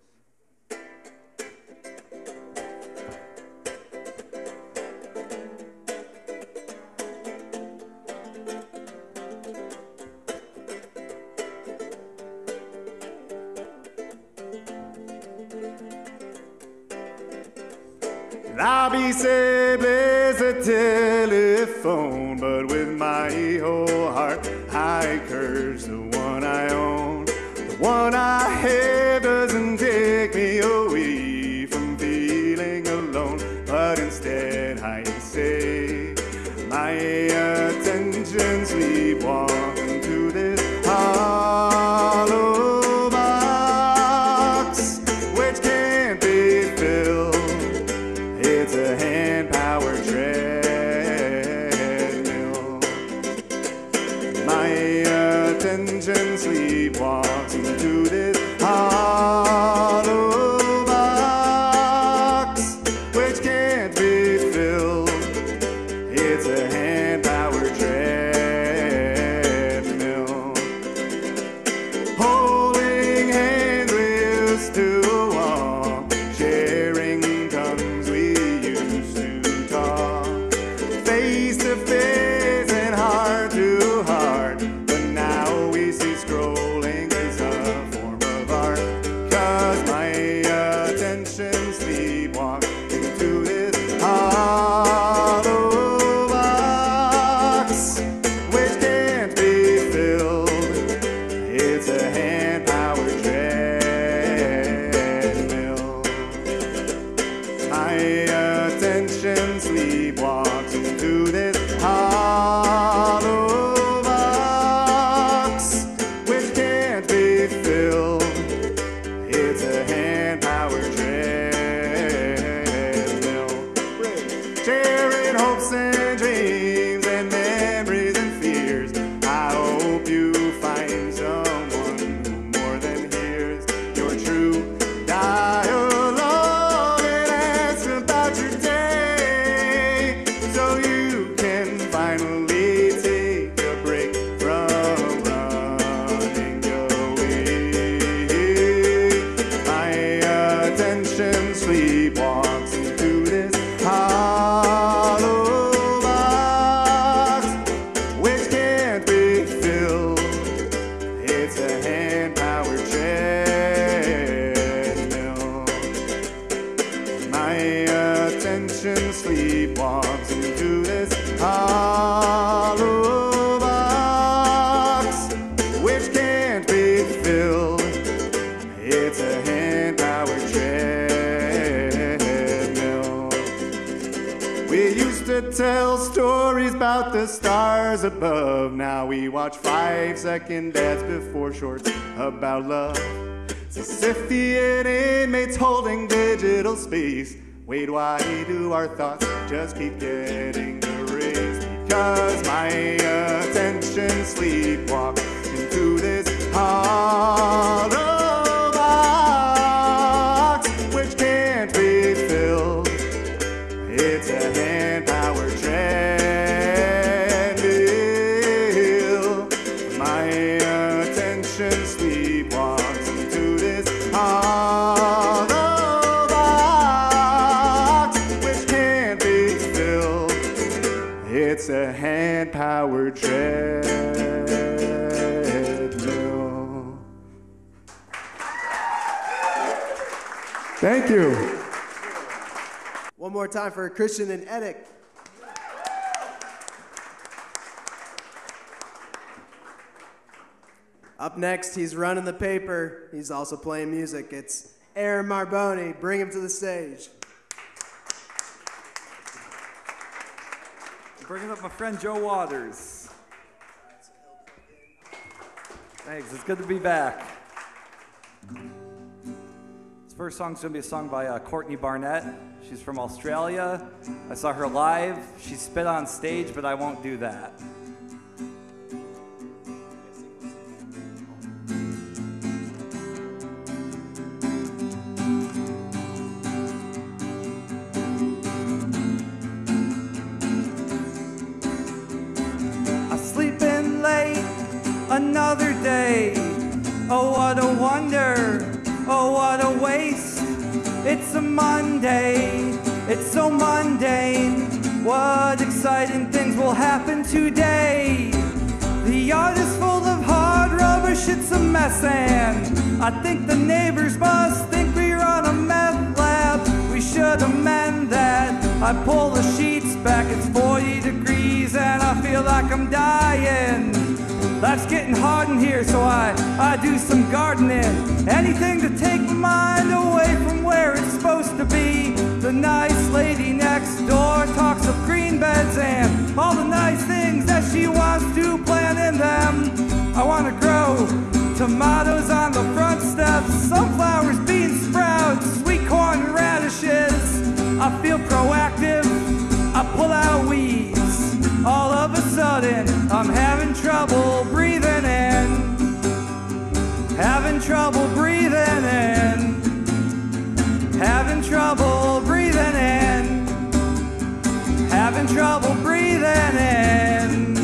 I'll be say blaze a telephone, but with my whole heart I curse the one I own. The one I have doesn't take me away from feeling alone, but instead I say my attention sleepwalking to this hollow box, which can't be filled. It's a hand-powered treadmill. My attention sleepwalks into this hollow box, which can't be filled. It's a hand-powered treadmill. tell stories about the stars above. Now we watch five-second ads before shorts about love. Sisyphean inmates holding digital space. Wait, why do our thoughts just keep getting erased? Because my attention sleepwalks into this hollow box, which can't be filled. It's a hand-powered treadmill. My attention sleepwalks into this hollow box, which can't be filled. It's a hand-powered treadmill. Thank you. One more time for Christian and Edek. Up next, he's running the paper. He's also playing music. It's Aaron Marbone. Bring him to the stage. Bringing up my friend Joe Waters. Thanks, it's good to be back. This first song's gonna be a song by uh, Courtney Barnett. She's from Australia. I saw her live. She spit on stage, but I won't do that. Another day, oh what a wonder, oh what a waste. It's a Monday, it's so mundane. What exciting things will happen today? The yard is full of hard rubbish, it's a mess, and I think the neighbors must think we're on a meth lab. We should amend that. I pull the sheets back, it's forty degrees and I feel like I'm dying. Life's getting hard in here, so I, I do some gardening. Anything to take my mind away from where it's supposed to be. The nice lady next door talks of green beds and all the nice things that she wants to plant in them. I want to grow tomatoes on the front steps, sunflowers, beans, sprouts, sweet corn, and radishes. I feel proactive, I pull out weeds. All of a sudden, I'm having trouble breathing in. Having trouble breathing in. Having trouble breathing in. Having trouble breathing in.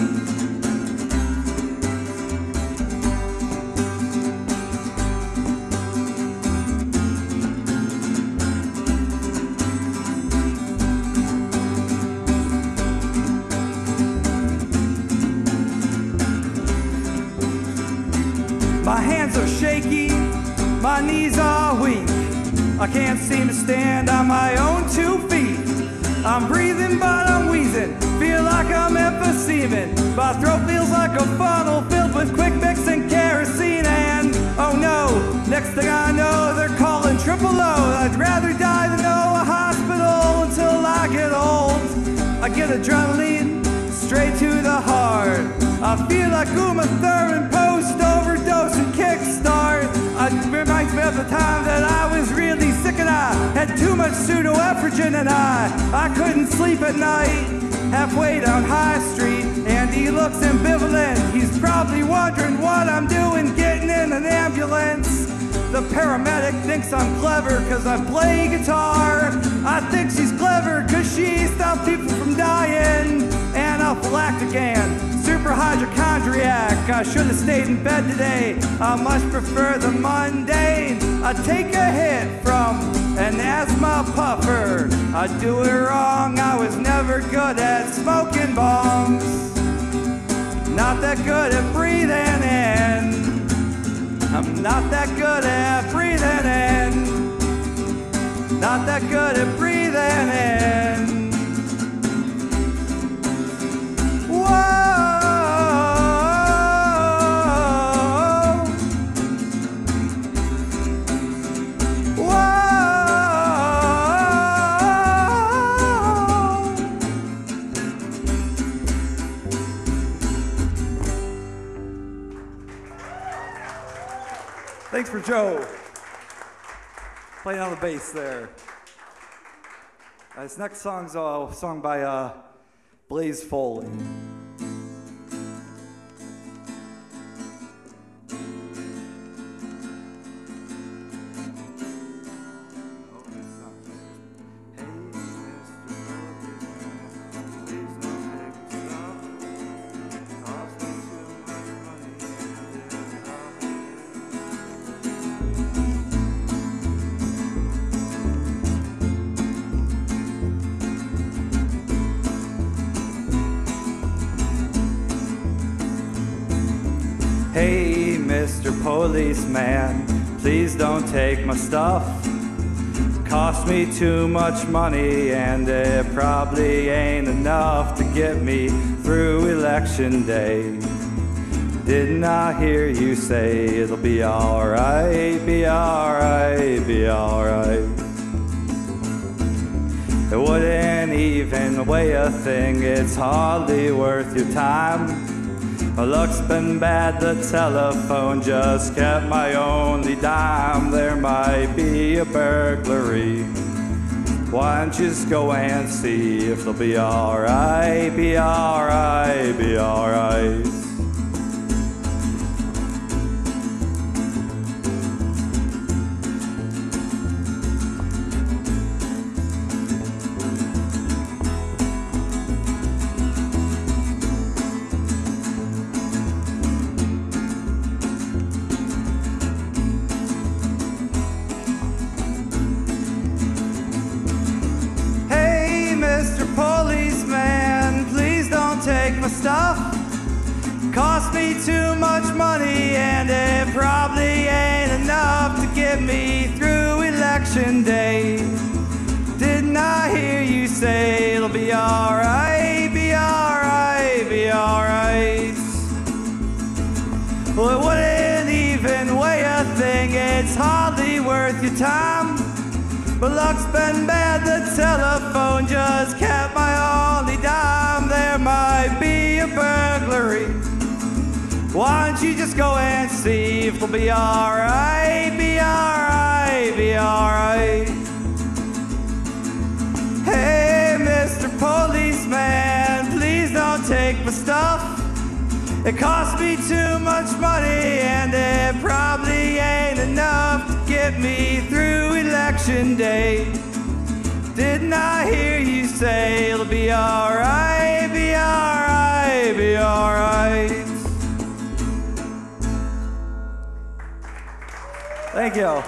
My hands are shaky, my knees are weak. I can't seem to stand on my own two feet. I'm breathing but I'm wheezing, feel like I'm emphyseming. My throat feels like a funnel filled with quick mix and kerosene. And oh no, next thing I know they're calling triple O. I'd rather die than know a hospital until I get old. I get adrenaline straight to the heart. I feel like Uma Thurman post-overdose and kickstart. It reminds me of the time that I was really sick and I had too much pseudoephedrine and I I couldn't sleep at night. Halfway down High Street, and he looks ambivalent. He's probably wondering what I'm doing getting in an ambulance. The paramedic thinks I'm clever cause I play guitar. I think she's clever cause she stopped people from dying. Anaphylactic, super hypochondriac. I should have stayed in bed today. I much prefer the mundane. I take a hit from an asthma puffer. I do it wrong, I was never good at smoking bongs. Not that good at breathing in. I'm not that good at breathing in. Not that good at breathing in. Thanks for Joe. Playing on the bass there. Uh, this next song's a song by uh, Blaze Foley. Hey, Mister Policeman, please don't take my stuff. Cost me too much money and it probably ain't enough to get me through election day. Didn't I hear you say it'll be alright, be alright, be alright? It wouldn't even weigh a thing, it's hardly worth your time. My luck's been bad, the telephone just kept my only dime. There might be a burglary. Why don't you just go and see if they'll be alright, be alright, be alright. My stuff cost me too much money and it probably ain't enough to get me through election day. Didn't I hear you say it'll be alright, be alright, be alright? Well, it wouldn't even weigh a thing, it's hardly worth your time. But luck's been bad, the telephone just kept my only dime. There might be a burglary. Why don't you just go and see if they'll be alright, be alright, be alright? Hey, Mister Policeman, please don't take my stuff. It cost me too much money and it probably ain't enough to get me through election day. Didn't I hear you say it'll be alright, be alright, be alright? Thank you.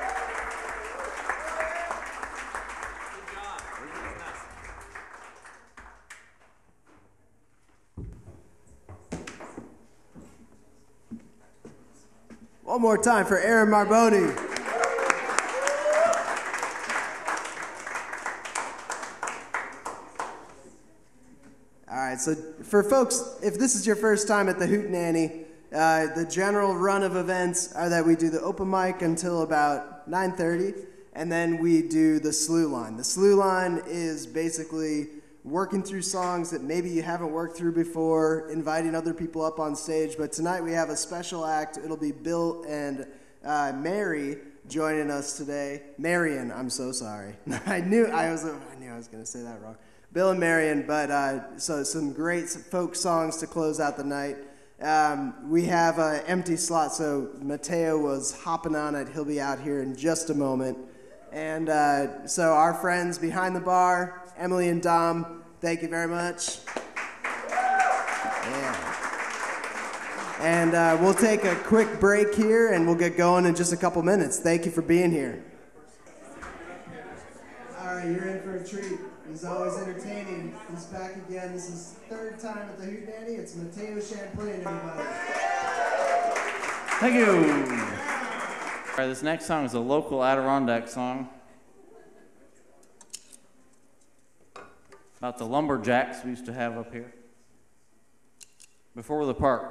One more time for Aaron Marbone. All right, so for folks, if this is your first time at the Hootenanny, uh, the general run of events are that we do the open mic until about nine thirty, and then we do the SL'oo Line. The SL'oo Line is basically working through songs that maybe you haven't worked through before, inviting other people up on stage. But tonight we have a special act. It'll be Bill and uh, Mary joining us today. Marion, I'm so sorry. I knew I was. I knew I was going to say that wrong. Bill and Marion, but uh, so some great folk songs to close out the night. Um, we have an empty slot, so Matéo was hopping on it. He'll be out here in just a moment. And uh, so our friends behind the bar, Emily and Dom, thank you very much. Yeah. And uh, we'll take a quick break here, and we'll get going in just a couple minutes. Thank you for being here. All right, you're in for a treat. He's always entertaining. He's back again. This is third time at the Hootenanny. It's Matéo Champlain, everybody. Thank you. All right, this next song is a local Adirondack song about the lumberjacks we used to have up here before the park.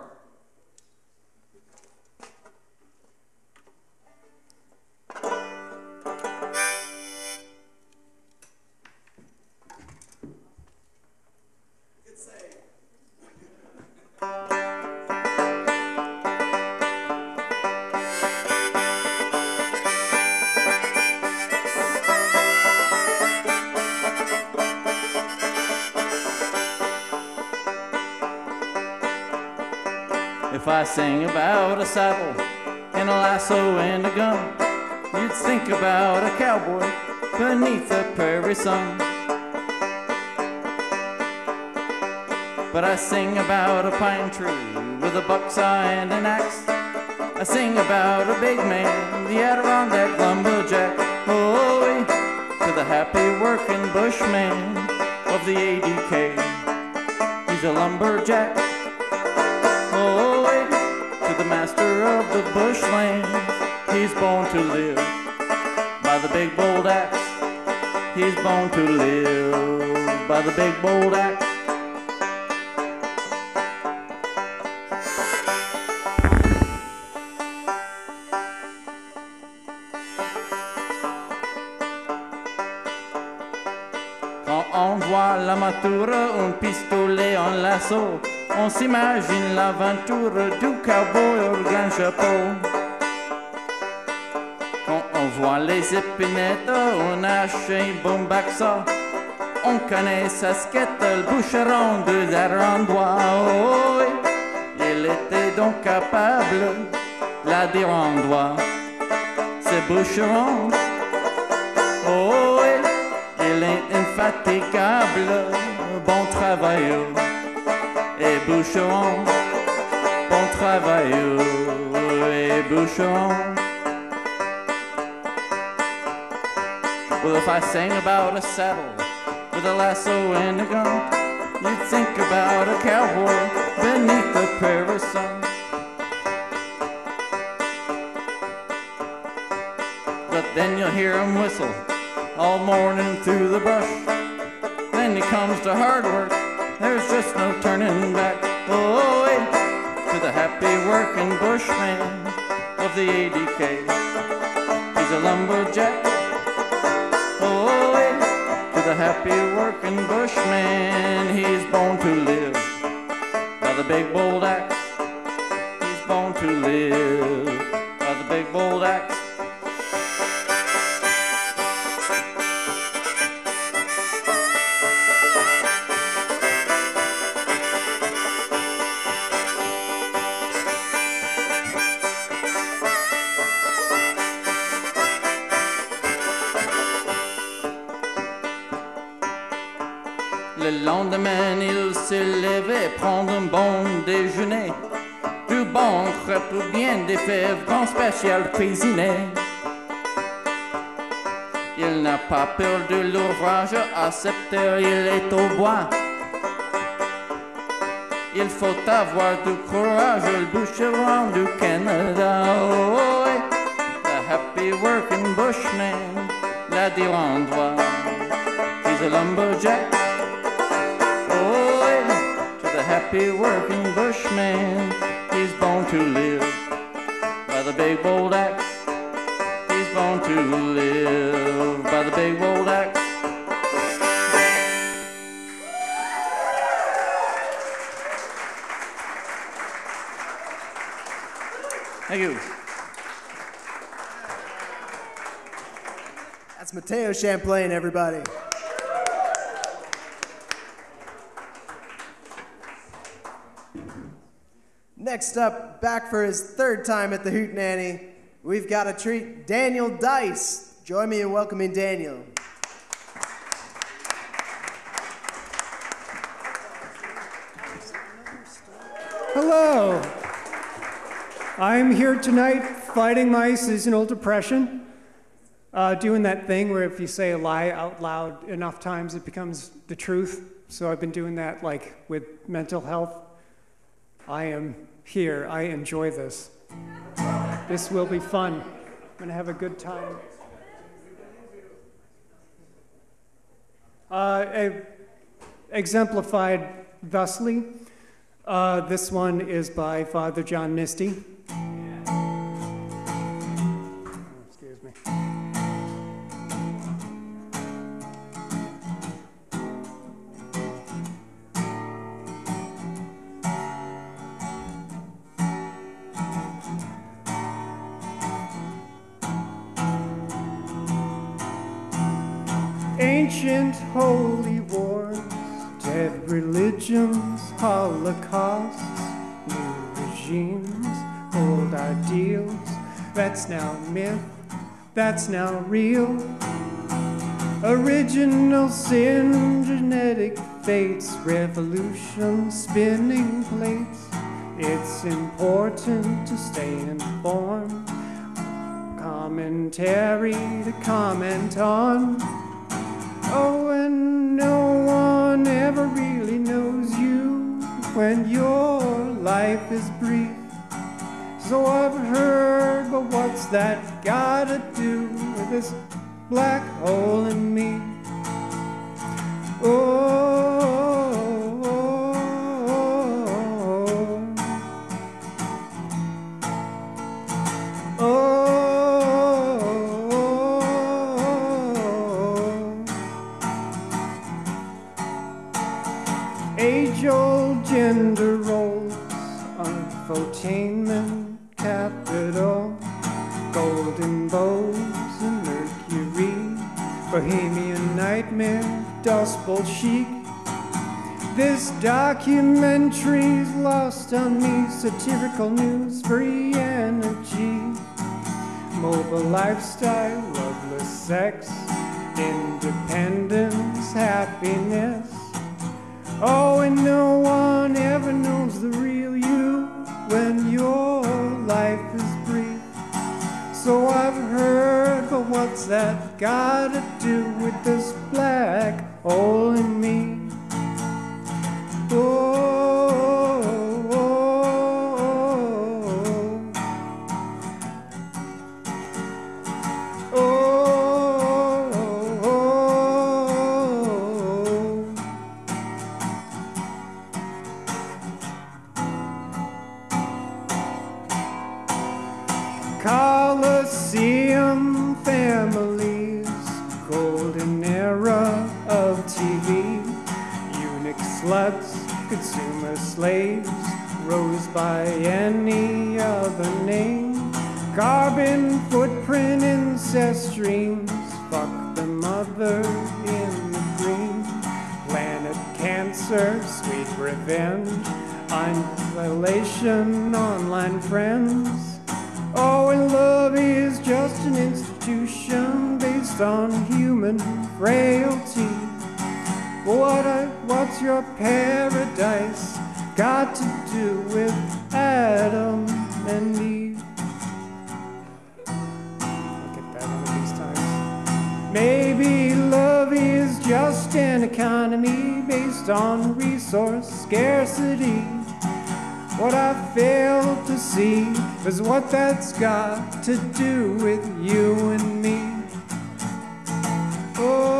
If I sing about a saddle and a lasso and a gun, you'd think about a cowboy beneath the prairie sun. But I sing about a pine tree with a bucksaw and an axe. I sing about a big man, the Adirondack lumberjack. Oh, to the happy working bushman of the A D K. He's a lumberjack. Oh, to the master of the bushlands. He's born to live by the big bold axe. He's born to live by the big bold axe. L'amateur, un pistolet en lasso, on s'imagine l'aventure du cowboy au grand chapeau. Quand on voit les épinettes, on hache un bon baxa, on connaît sa skette, le boucheron de Darandois. Oh, il était donc capable, la Darandois, ce boucheron. Oh, il est infatigable, bon travailleur et boucheron, bon travailleur et boucheron. Well, if I sang about a saddle with a lasso and a gun, you'd think about a cowboy beneath the prairie sun. But then you'll hear him whistle all morning through the brush. Then he comes to hard work, there's just no turning back. Oh, hey, to the happy working bushman of the A D K. He's a lumberjack. Oh, hey, to the happy working bushman. He's born to live by the big bold axe. He's born to live by the big bold axe. Le lendemain, il se levait prendre un bon déjeuner, du bon crêpe ou bien des fèves, grand spécial cuisiné. Il n'a pas peur de l'ouvrage, à sept heures il est au bois. Il faut avoir du courage, le boucheron du Canada. Oh, hey, the happy working bushman, la Dirandois. He's a lumberjack. Happy working bushman, he's born to live by the big bold axe. He's born to live by the big bold axe. Thank you. That's Matéo Champlain, everybody. Next up, back for his third time at the Hootenanny, we've got to treat Daniel Deis. Join me in welcoming Daniel. Hello. I'm here tonight fighting my seasonal depression, uh, doing that thing where if you say a lie out loud enough times, it becomes the truth. So I've been doing that like with mental health. I am here. I enjoy this. This will be fun. I'm going to have a good time. Uh, exemplified thusly. Uh, this one is by Father John Misty. Excuse me. Ancient holy wars, dead religions, holocausts, new regimes, old ideals. That's now myth, that's now real. Original sin, genetic fates, revolution, spinning plates. It's important to stay informed. Commentary to comment on. Oh, and no one ever really knows you when your life is brief. So I've heard, but what's that gotta do with this black hole in me? Oh, oh, oh. Age-old gender roles, infotainment capital, golden bows and Mercury, bohemian nightmare, Dust Bowl chic. This documentary's lost on me, satirical news, free energy, mobile lifestyle, loveless sex, independence, happiness. Oh, and no one ever knows the real you when your life is brief. So I've heard, but what's that gotta do with this black hole in me? Oh, oh, oh, oh, oh. Coliseum families, golden era of T V, eunuch sluts, consumer slaves, rose by any other name, carbon footprint incest streams, fuck the mother in the green, planet cancer, sweet revenge, annihilation, online friends. Oh, and love is just an institution based on human frailty. What I, what's your paradise got to do with Adam and Eve? I'll get that one of these times. Maybe love is just an economy based on resource scarcity. What I fail to see is what that's got to do with you and me. Oh,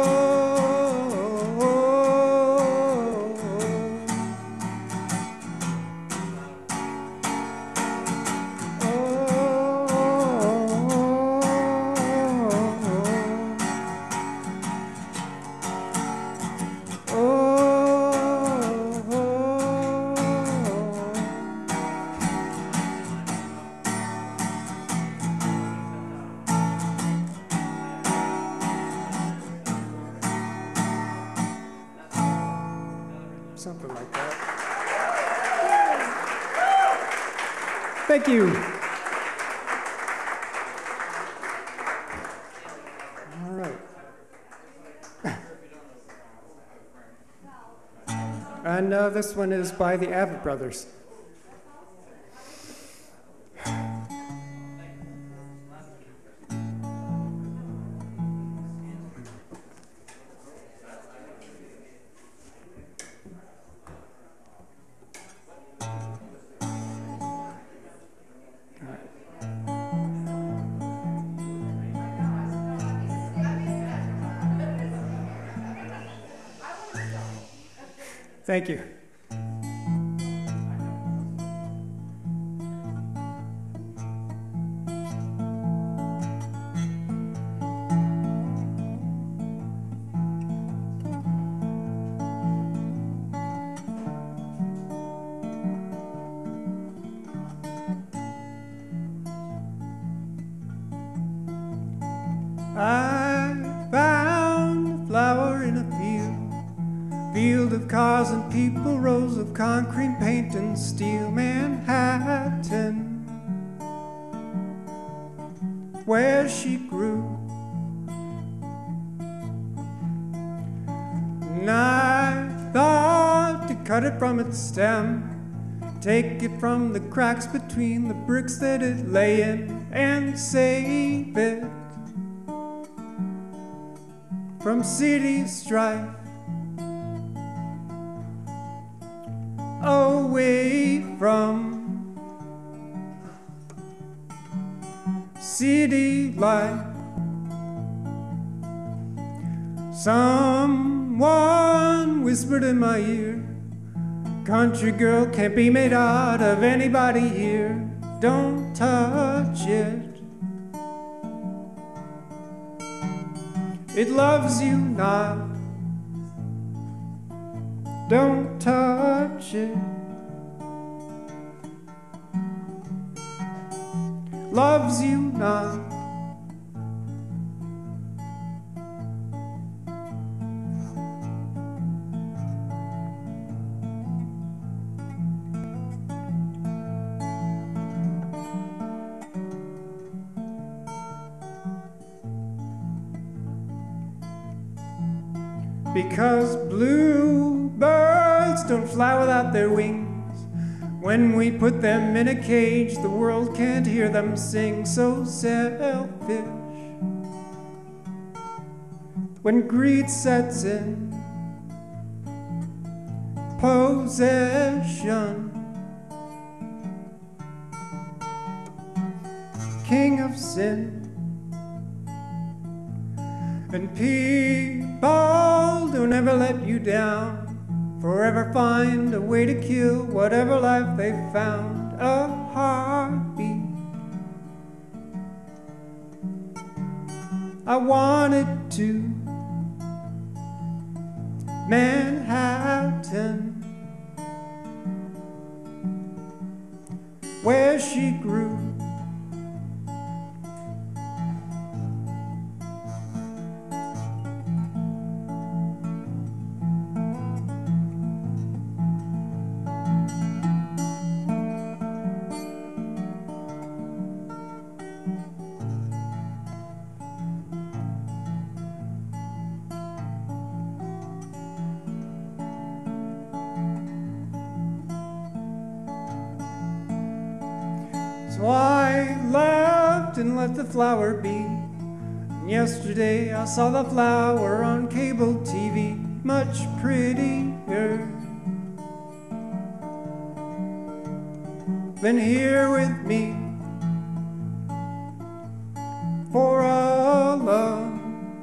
something like that. Thank you. All right. And uh, this one is by the Avid Brothers. Thank you. I found a flower in a field, field of cars and people, rows of concrete, paint and steel. Manhattan where she grew. And I thought to cut it from its stem, take it from the cracks between the bricks that it lay in, and save it from city strife, away from city life. Someone whispered in my ear, country girl can't be made out of anybody here. Don't touch it. It loves you not. Don't touch it. Loves you not. Because bluebirds don't fly without their wings. When we put them in a cage, the world can't hear them sing. So selfish. When greed sets in, possession, king of sin. And people don't ever let you down, forever find a way to kill whatever life they found. A heartbeat. I wanted to Manhattan, where she grew. So I left and let the flower be. And yesterday I saw the flower on cable T V, much prettier than here with me for a love,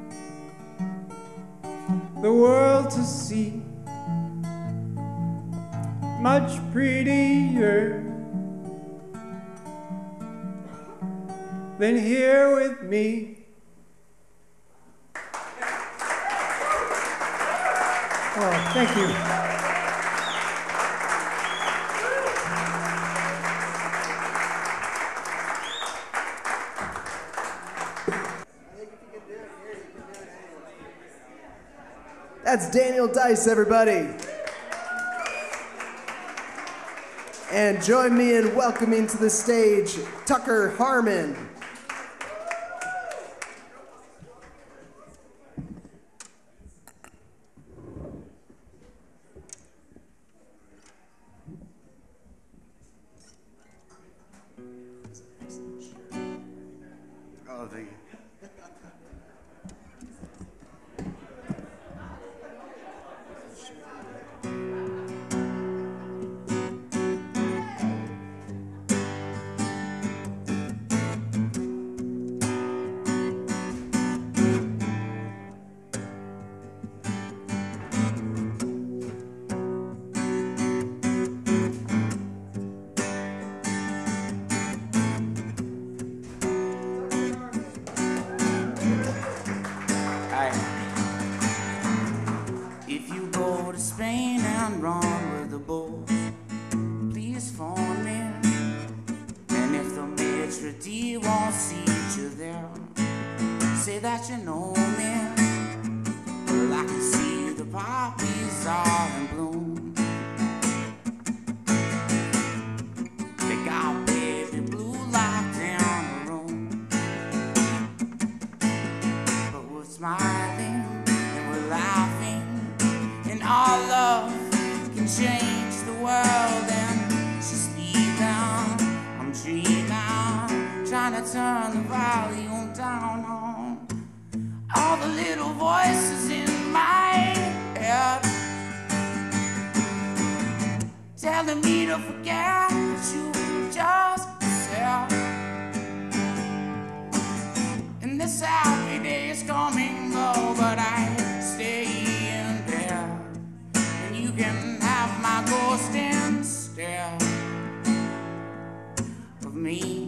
the world to see, much prettier than here with me. Oh, thank you. That's Daniel Deis, everybody. And join me in welcoming to the stage Tucker Hartman. Oh, thank you. trying to turn the volume down on all the little voices in my head, telling me to forget what you just said. And this happy day is coming, though, but I stay in there, and you can have my ghost instead of me.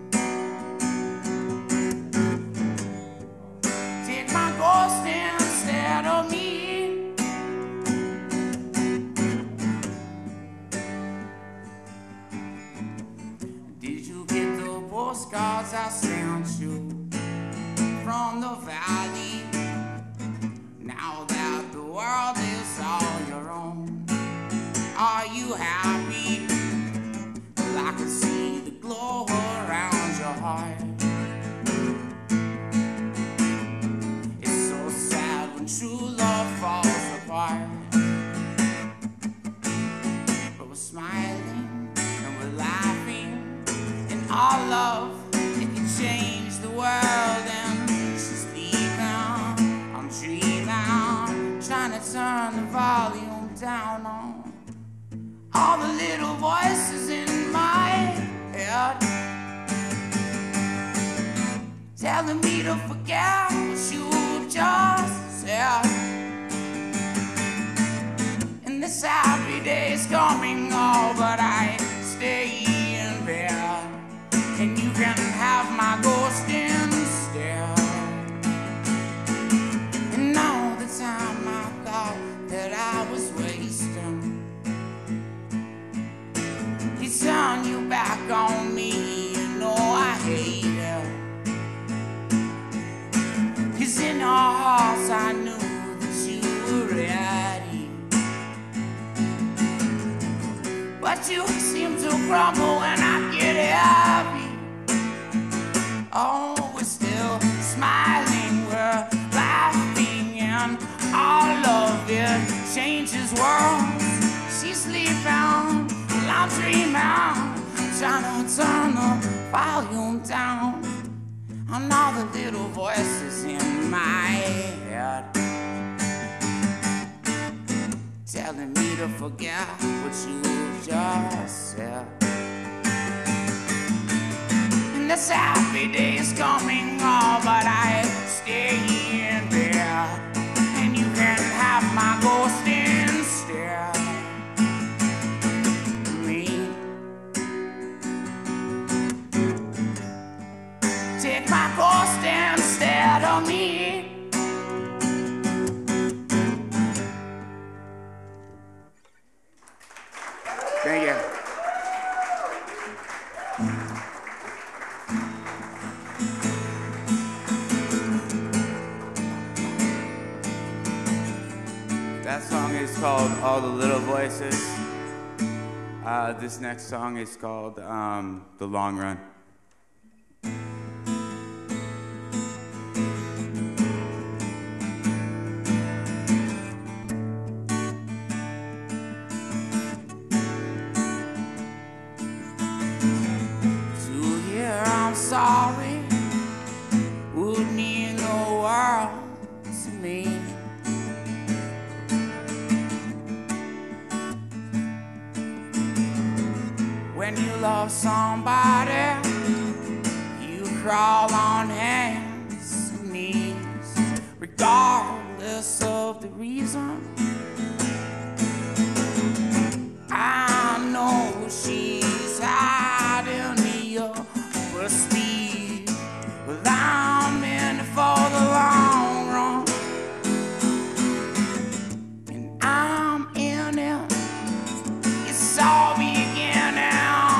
Take my ghost instead of me. Did you get the postcards I sent you from the valley? Now that the world is all your own, are you happy? Well, I can see the glow around your heart. It's so sad when true love falls apart, but we're smiling and we're laughing, and our love, it can change the world. And she's leaving, I'm dreaming, trying to turn the volume down on all the little voices in my head, telling me to forget what you just said. And this happy day is coming, oh, but I stay in bed, and you can have my ghost instead. And all the time I thought that I was wasting, you turn you back on me, you know I hate it. 'Cause in our hearts I knew that you were ready, but you seem to crumble when I get heavy. Oh, we're still smiling, we're laughing, and all of it changes worlds. She's sleeping, I'm dreaming, trying to turn the volume down on all the little voices in my head, telling me to forget what you just said. And this happy day is coming, oh, but I stay in bed, and you can have my ghost instead. Take my ghost instead of me. Thank you. That song is called All the Little Voices. Uh, this next song is called um, The Long Run. Sorry would mean the world to me. When you love somebody, you crawl on hands and knees, regardless of the reason. I know she's hiding me up for speed, but I'm in it for the long run, and I'm in it, it's all beginning.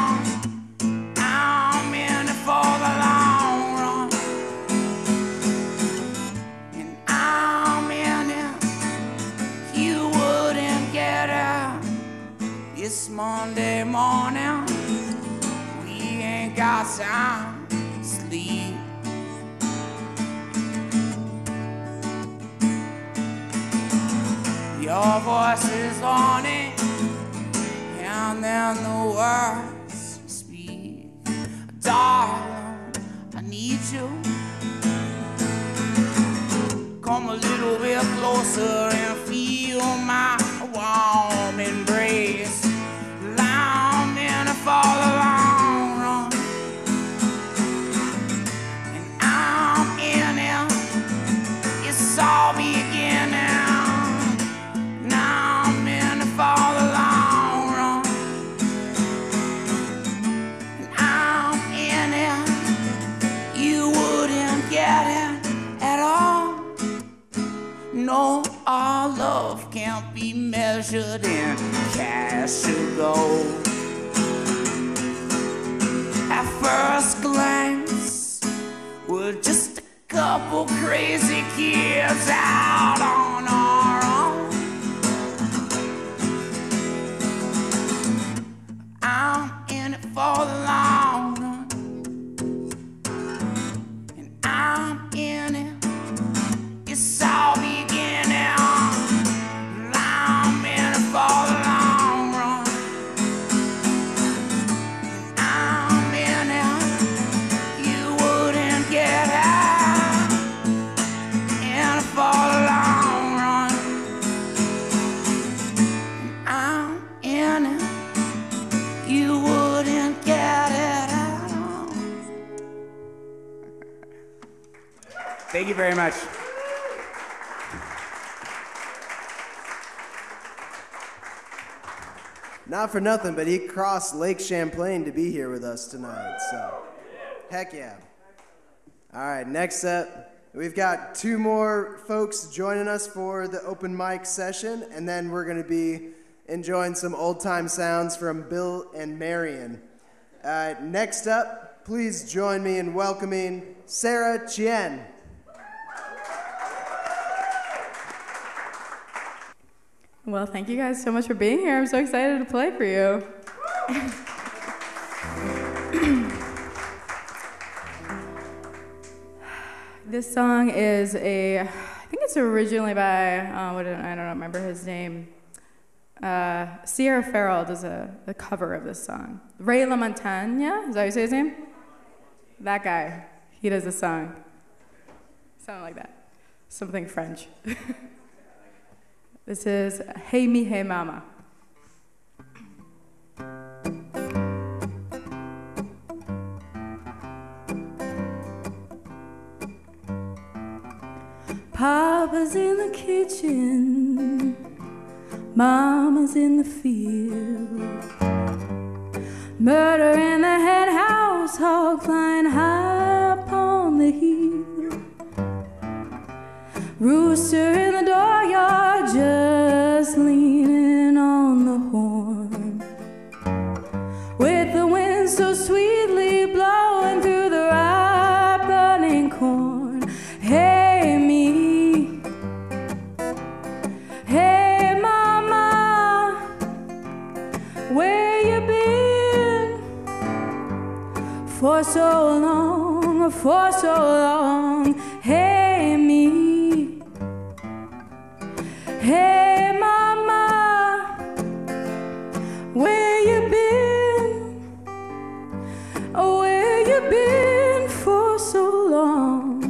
I'm in it for the long run, and I'm in it, you wouldn't get it. It's Monday morning, we ain't got time to sleep. Your voice is on it, and then the words you speak. Darling, treasured in cash or gold. At first glance, we're just a couple crazy kids out on our own. I'm in it for the long run, and I'm in it. It's all beginning, and I'm in it for the long run. And I'm in it, you wouldn't get out. In it for the long run. And I'm in it, you wouldn't get it out. Thank you very much. Not for nothing, but he crossed Lake Champlain to be here with us tonight, so heck yeah. All right, next up, we've got two more folks joining us for the open mic session, and then we're going to be enjoying some old-time sounds from Bill and Marion. Uh, next up, please join me in welcoming Sarah Chien. Well, thank you guys so much for being here. I'm so excited to play for you. This song is a, I think it's originally by, uh, what, I don't remember his name. Uh, Sierra Farrell does a, a cover of this song. Ray LaMontagne, is that how you say his name? That guy, he does a song. Something like that. Something French. This is Hey Mi Hey Mama. Papa's in the kitchen, Mama's in the field. Murder in the hen house, hog flying high upon the hill. Rooster in the dooryard, just leaning on the horn. With the wind so sweetly blowing through the ripe burning corn. Hey me, hey mama, where you been? For so long, for so long. Hey me. Hey mama, where you been? Oh, where you been for so long?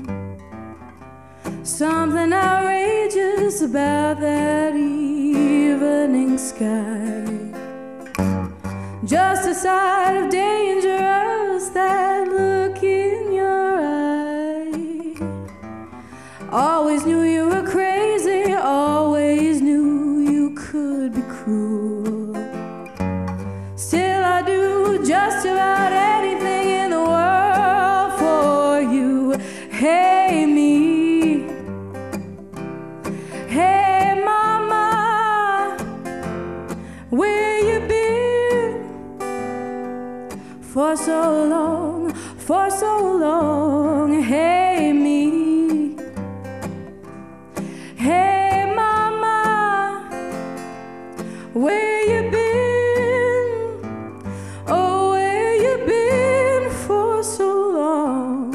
Something outrageous about that evening sky. Just a sight of dangerous, that look in your eye. Always knew you were crazy, always knew you could be cruel. Still I do just about anything in the world for you. Hey me, hey mama, where you been? For so long, for so long. Hey me, hey mama, where you been? Oh, where you been for so long?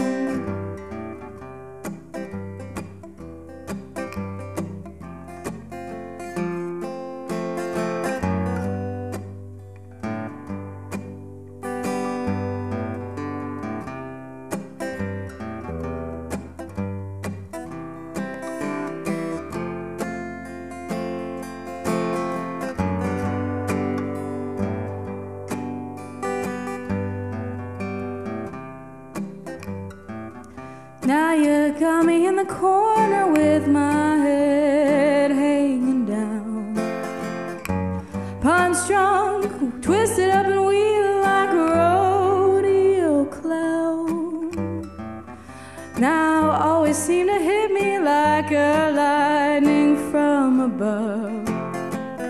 Now you got me in the corner with my head hanging down. Punch drunk, twisted up and wheel like a rodeo clown. Now always seem to hit me like a lightning from above.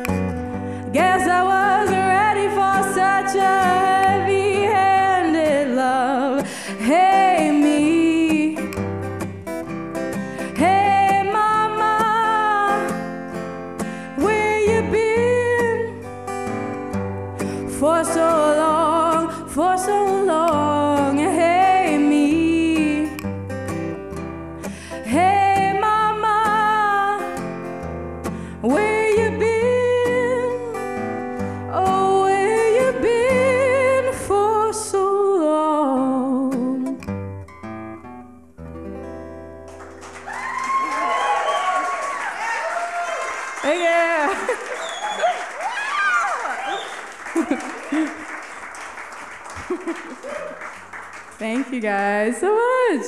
Hey me. Hey mama, where you been? For so long, for so long. Hey me. Hey mama, where you been? Oh, where you been for so long? Yeah. Thank you guys so much.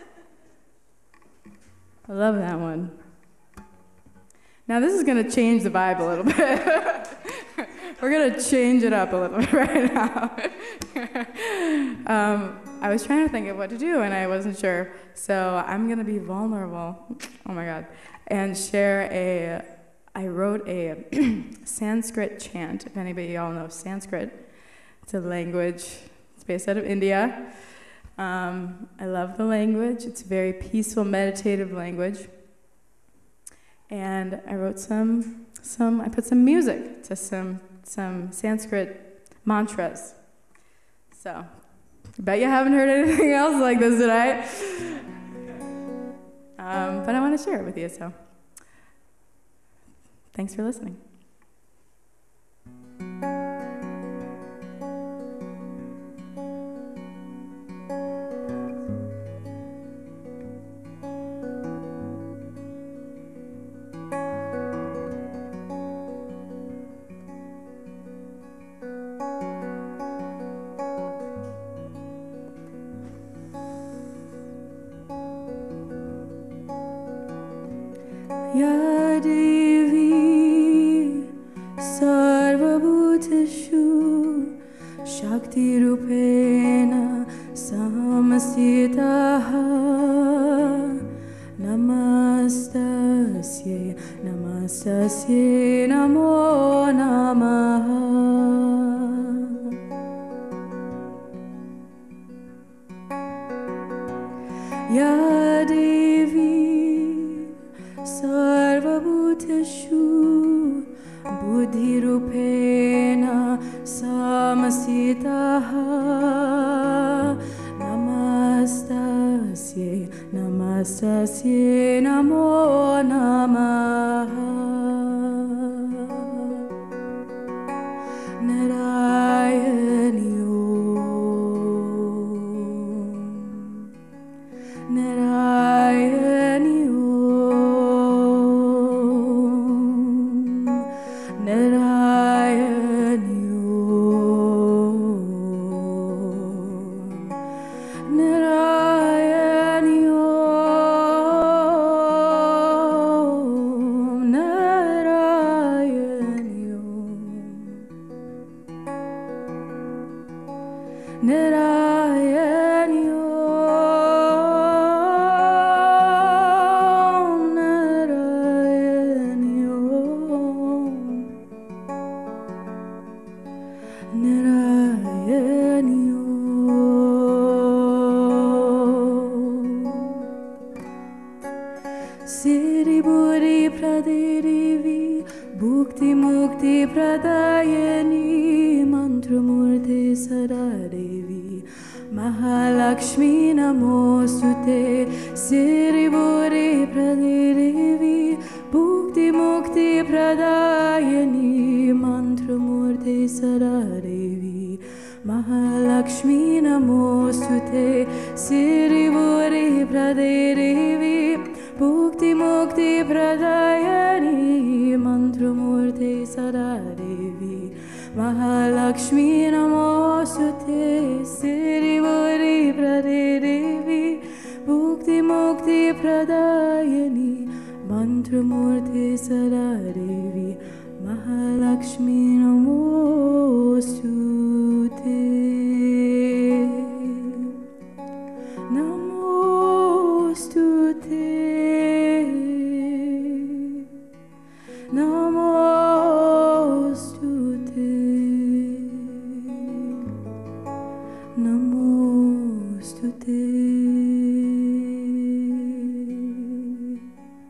I love that one. Now this is gonna change the vibe a little bit. We're gonna change it up a little bit right now. um, I was trying to think of what to do and I wasn't sure. So I'm gonna be vulnerable, oh my God, and share a, I wrote a Sanskrit chant, if anybody all knows Sanskrit. It's a language, it's based out of India. Um, I love the language. It's a very peaceful, meditative language. And I wrote some, some, I put some music to some, some Sanskrit mantras. So, I bet you haven't heard anything else like this tonight. Um, but I want to share it with you, so thanks for listening. Ya Devi Sarvabhutashu Shakti Rupena Samastitaha Namastasye Namastasye Namo Namaha Ya Devi Sarvabhutashu Buddhirupena Samasitaha Namastasye Namastasye Namo Namaha Narayani Om Narayani Narayani Om Narayani Om Narayani Om Narayani Om Narayani Siri Buri Pradevi Bhukti Mukti Pradayani Mantramurti Saradevi Mahalakshmi Namostute Siri Buri Pradevi Bhukti Mukti Pradayani Mantramurti Saradevi Mahalakshmi Namostute Siri Buri Pradevi Bhukti Mukti Pradayani Mantramurti Saradevi Mahalakshmi Namostute Siri Buri Pradevi Bhukti Mukti Pradayani Mantramurti Saradevi Mahalakshmi Namostute Namostute Namostute Namostute today.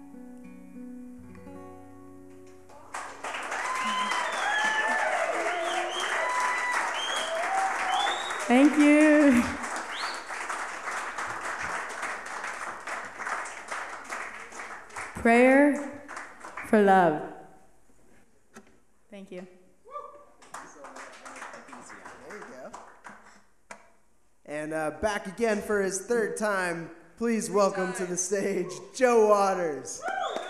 Thank you. Prayer for love. Thank you. There you go. And uh, back again for his third time. Please welcome to the stage, Joe Waters.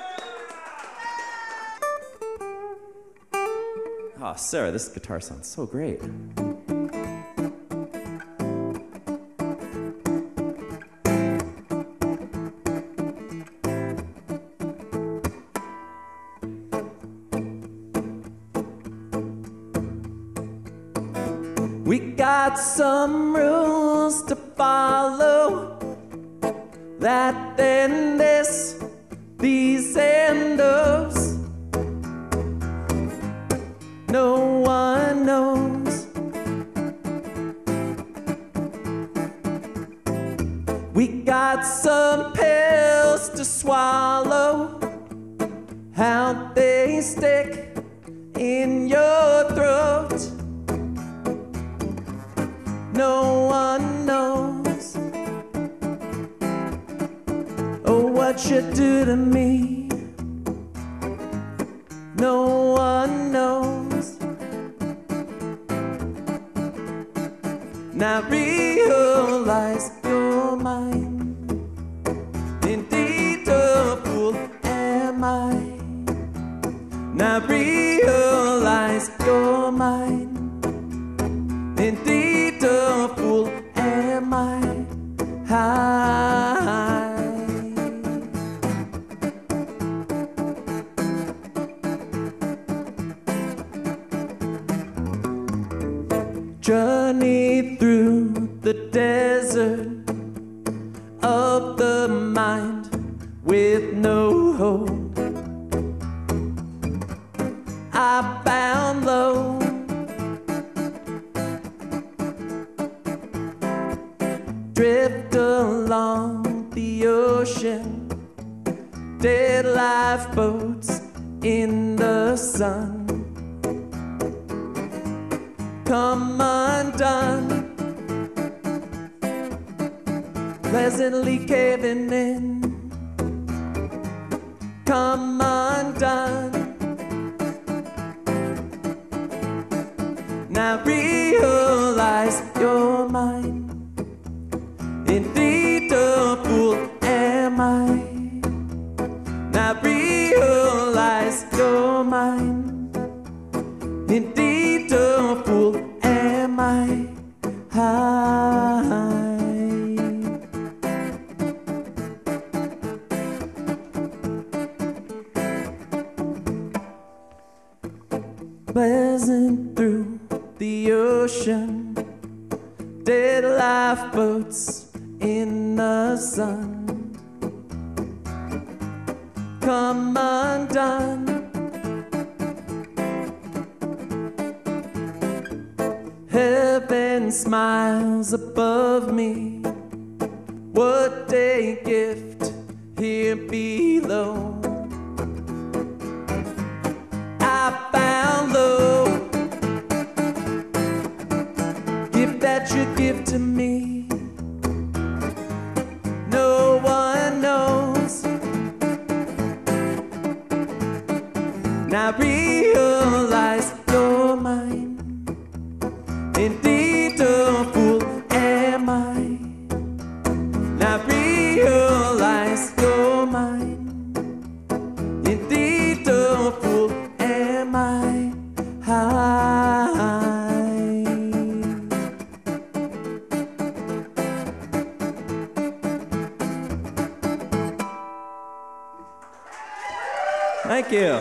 Oh, Sarah, this guitar sounds so great. We got some rules to follow, that then this, these and those. No one knows. We got some pills to swallow, how they stick in your throat. No one knows. Oh, what you do to me. No one knows. Now realize you're mine. Indeed, a fool am I. Now realize you're mine. Indeed, a fool am I. High. Journey through the desert of the mind with no hope. I bound low. Drift along the ocean, dead lifeboats in the sun. Come undone, pleasantly caving in. Come undone. Now realize you're mine. Indeed, a fool am I. Now realize you're mine. Indeed, a fool am I. High. Pleasant through the ocean, dead lifeboats in the sun. Come undone. Heaven smiles above me. What a gift here below. I found love. Gift that you give to me. No one knows. Now realize you're mine. Indeed, a fool am I. Now realize you're mine. Indeed, a fool am I. High. Thank you.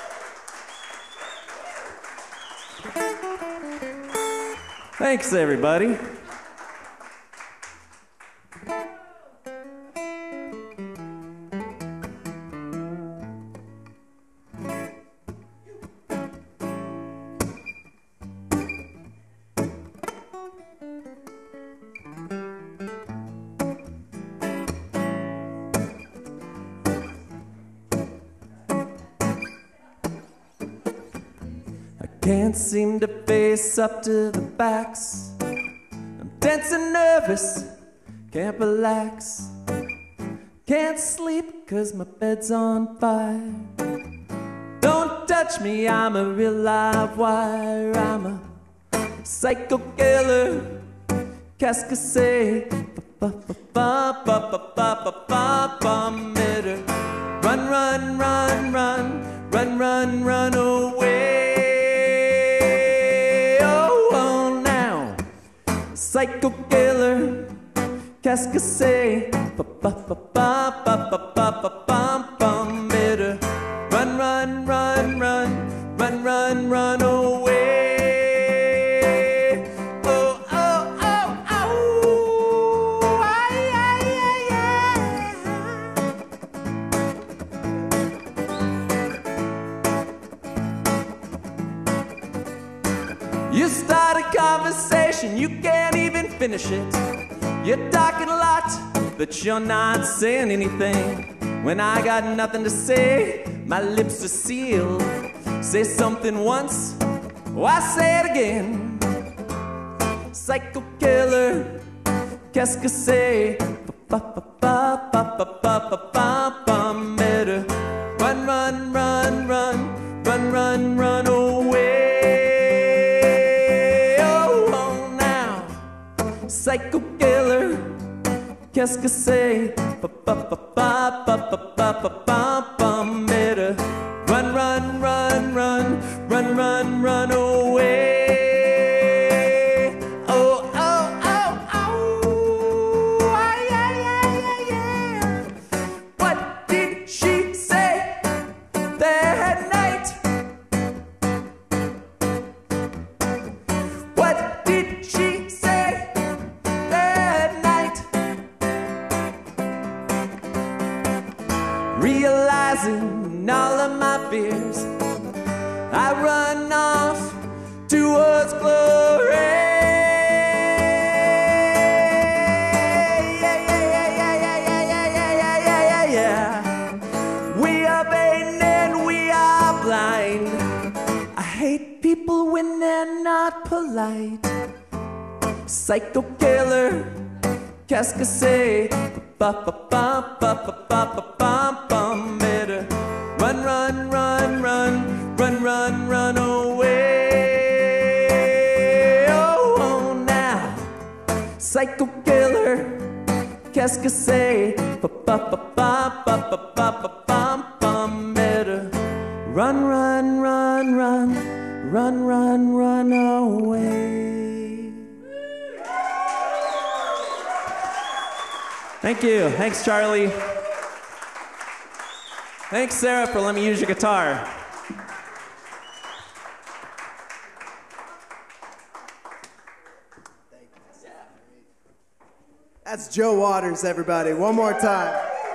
Thanks, everybody. Can't seem to face up to the backs. I'm tense and nervous, can't relax. Can't sleep cause my bed's on fire. Don't touch me, I'm a real live wire. I'm a psycho killer. Qu'est-ce que c'est? Run, run, run, run, run, run, run away. Oh, oh, now, psycho killer. Qu'est-ce que c'est? Run, run, run, run, run, run, run away. Oh, oh, oh, oh. Ay, ay, ay, ay. You start a conversation, you can't even finish it. You're talking a lot, but you're not saying anything. When I got nothing to say, my lips are sealed. Say something once, oh, I say it again. Psycho killer, qu'est-ce que c'est? Run, run, run, run, run, run, run away. Oh, oh, now, psycho killer, qu'est-ce que c'est? Run, run, run, run, run, run, run away. Oh, oh, oh, oh. Ay, ay, ay, ay, ay. What did she say that night? What did she say that night? Realizing all of my fears, I run off towards glory. Yeah, yeah, yeah, yeah, yeah, yeah, yeah, yeah, yeah, yeah, yeah. We are vain and we are blind. I hate people when they're not polite. Psycho killer, qu'est-ce que c'est? Run, run, run, run, run, run, run away. Oh, oh, now, psycho killer, qu'est-ce que c'est? Run, run, run, run, run, run, run away. Thank you. Thanks, Charlie. Thanks, Sarah, for letting me use your guitar. That's Joe Waters, everybody. One more time.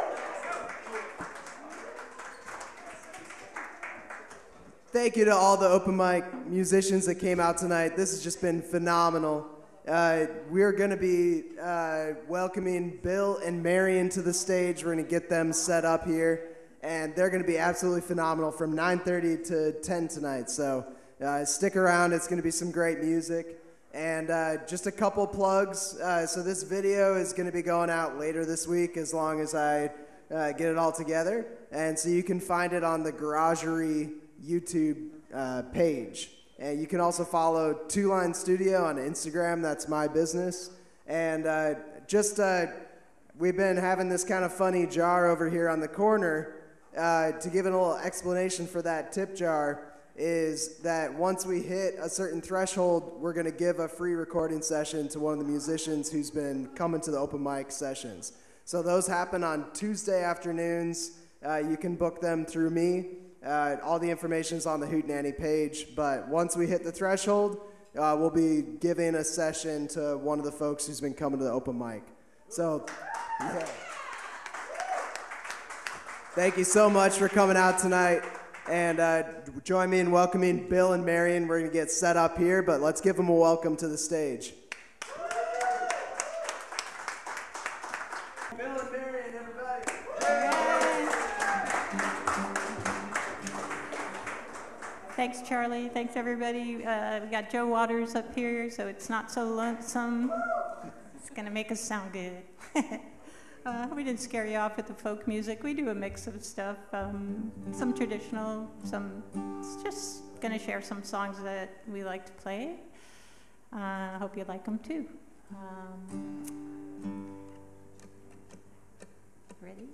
Thank you to all the open mic musicians that came out tonight. This has just been phenomenal. Uh, we're going to be uh, welcoming Bill and Marion to the stage. We're going to get them set up here. And they're going to be absolutely phenomenal from nine thirty to ten tonight. So uh, stick around. It's going to be some great music. And uh, just a couple plugs. Uh, so this video is going to be going out later this week as long as I uh, get it all together. And so you can find it on the Garagery YouTube uh, page. And you can also follow Twolined Studio on Instagram. That's my business. And uh, just uh, we've been having this kind of funny jar over here on the corner. Uh, to give it a little explanation for that tip jar is that once we hit a certain threshold, we're going to give a free recording session to one of the musicians who's been coming to the open mic sessions. So those happen on Tuesday afternoons. Uh, you can book them through me. Uh, all the information is on the Hootenanny page. But once we hit the threshold, uh, we'll be giving a session to one of the folks who's been coming to the open mic. So, yeah. Thank you so much for coming out tonight. And uh, join me in welcoming Bill and Marion. We're going to get set up here, but let's give them a welcome to the stage. Bill and Marion, everybody. Thanks, Charlie. Thanks, everybody. Uh, we got Joe Waters up here, so it's not so lonesome. It's going to make us sound good. uh, we didn't scare you off with the folk music. We do a mix of stuff, um, some traditional, some it's just going to share some songs that we like to play. I uh, hope you like them, too. Um, ready?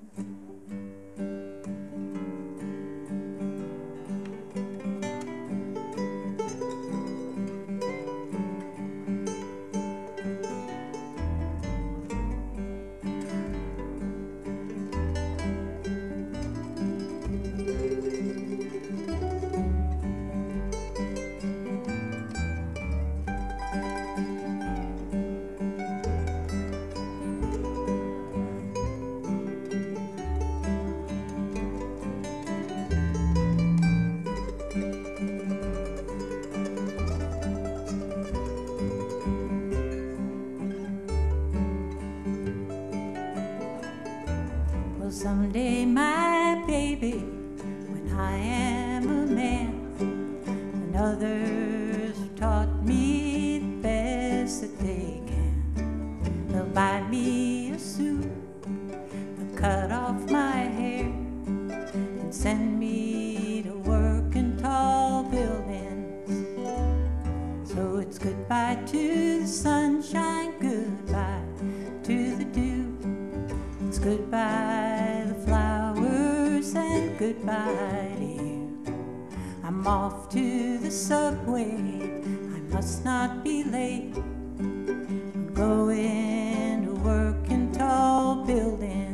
Someday, my baby, when I am a man, and others have taught me the best that they can, they'll buy me a suit, they'll cut off my hair, and send me to work in tall buildings. So it's goodbye to the sunshine, goodbye to the dew, it's goodbye and goodbye to you. I'm off to the subway, I must not be late. I'm going to work in tall buildings.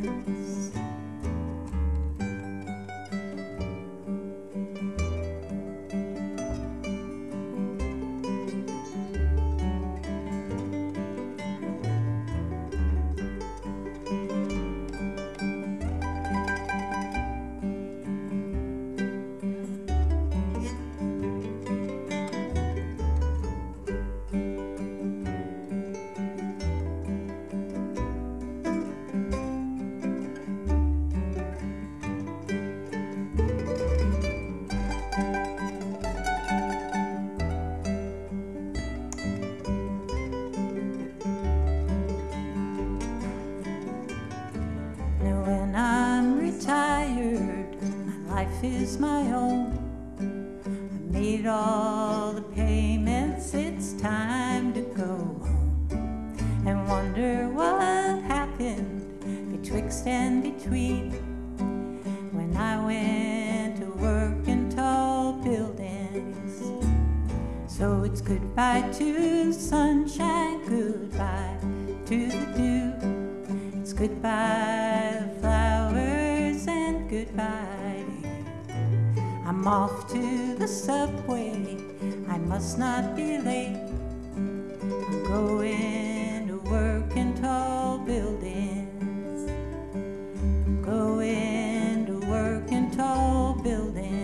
Is my own. I made all the payments, it's time to go home and wonder what happened betwixt and between when I went to work in tall buildings. So it's goodbye to the sunshine, goodbye to the dew, it's goodbye to the flowers and goodbye. I'm off to the subway, I must not be late. I'm going to work in tall buildings. I'm going to work in tall buildings.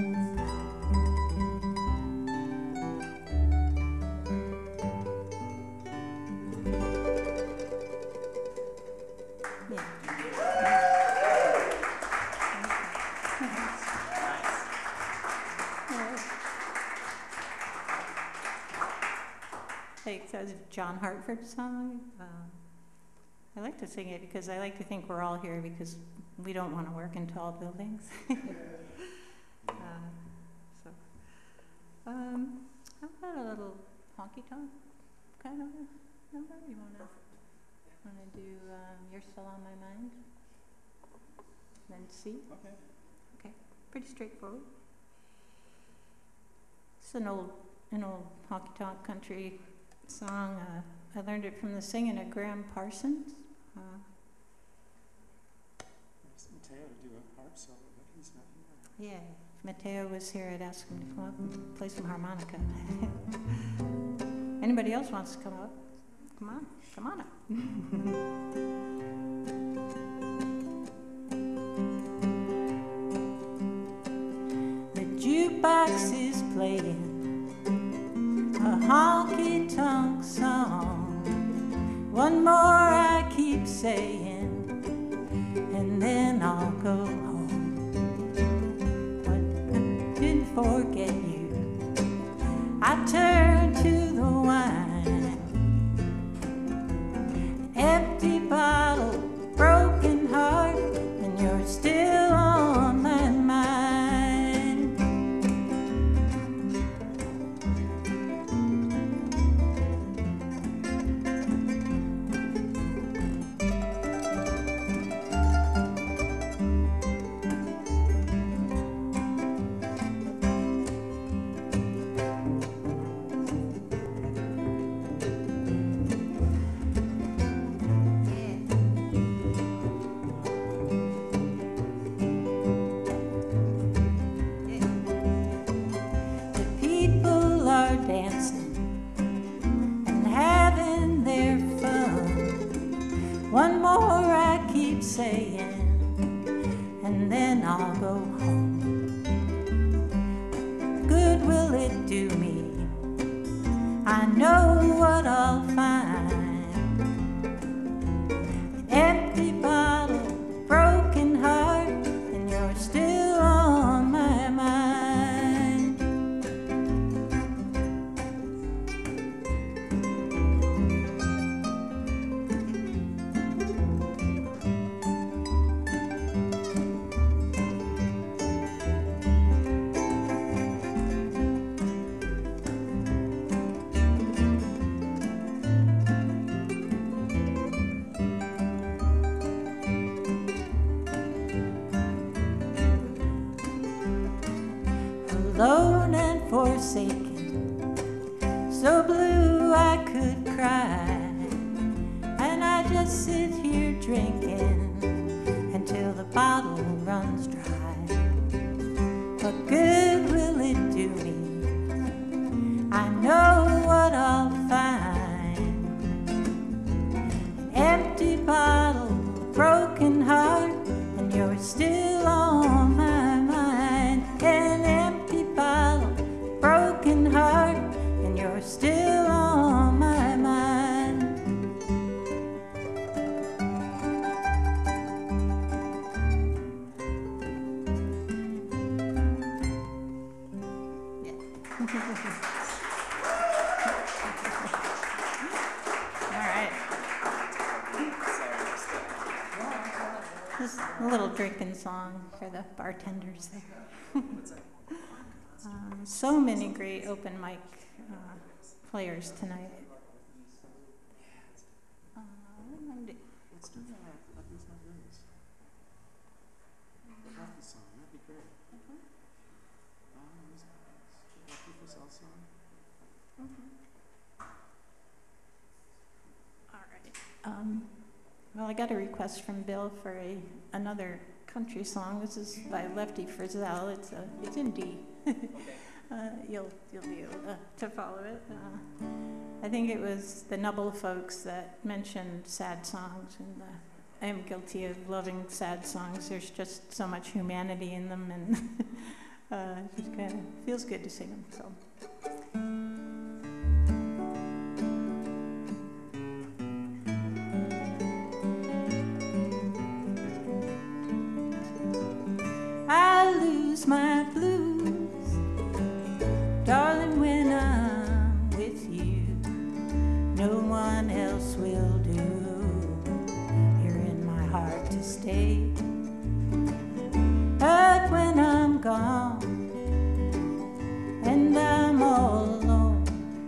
That's a John Hartford song. Um, I like to sing it because I like to think we're all here because we don't want to work in tall buildings. uh, so, um, how about a little honky-tonk kind of number? You want to want to do um, You're Still on My Mind? Then C? Okay. Okay, pretty straightforward. It's an old, an old honky-tonk country song. Uh, I learned it from the singing of Graham Parsons. Uh, Ask Matéo to do a harp solo, but he's not here. Yeah, if Matéo was here, I'd ask him to come up and play some harmonica. Anybody else wants to come up? Come on, come on up. The jukebox is playing a honky-tonk song. One more I keep saying, and then I'll go home. But I didn't forget I turn to the wine. Empty bottle, broken heart, and you're still on my mind. One more I keep saying, and then I'll go home. Good will it do me? I know what I'll find. An empty bottle, broken heart, and you're still on my mind. Alone and forsaken, so blue I could cry, and I just sit here drinking until the bottle runs dry. What good will it do me? I know what I'll find. An empty bottle, broken heart, and you're still on my mind. An empty bottle, broken heart, and you're still on my mind. All right. This is a little drinking song for the bartenders there. Um, so many great open mic uh, players tonight. Uh, Let's do that. That was my goodness. The Happy song, that'd be great. Okay. Um, is that the Happy for Sal song? Mm-hmm. All right. Um, well, I got a request from Bill for a another country song. This is by Lefty Frizzell. It's a it's in D. uh, you'll you'll be able to, to follow it. Uh, I think it was the Nubble folks that mentioned sad songs, and uh, I am guilty of loving sad songs. There's just so much humanity in them, and uh, it just kind of feels good to sing them. So. I lose my blues, darling, when I'm with you. No one else will do. You're in my heart to stay. But when I'm gone and I'm all alone,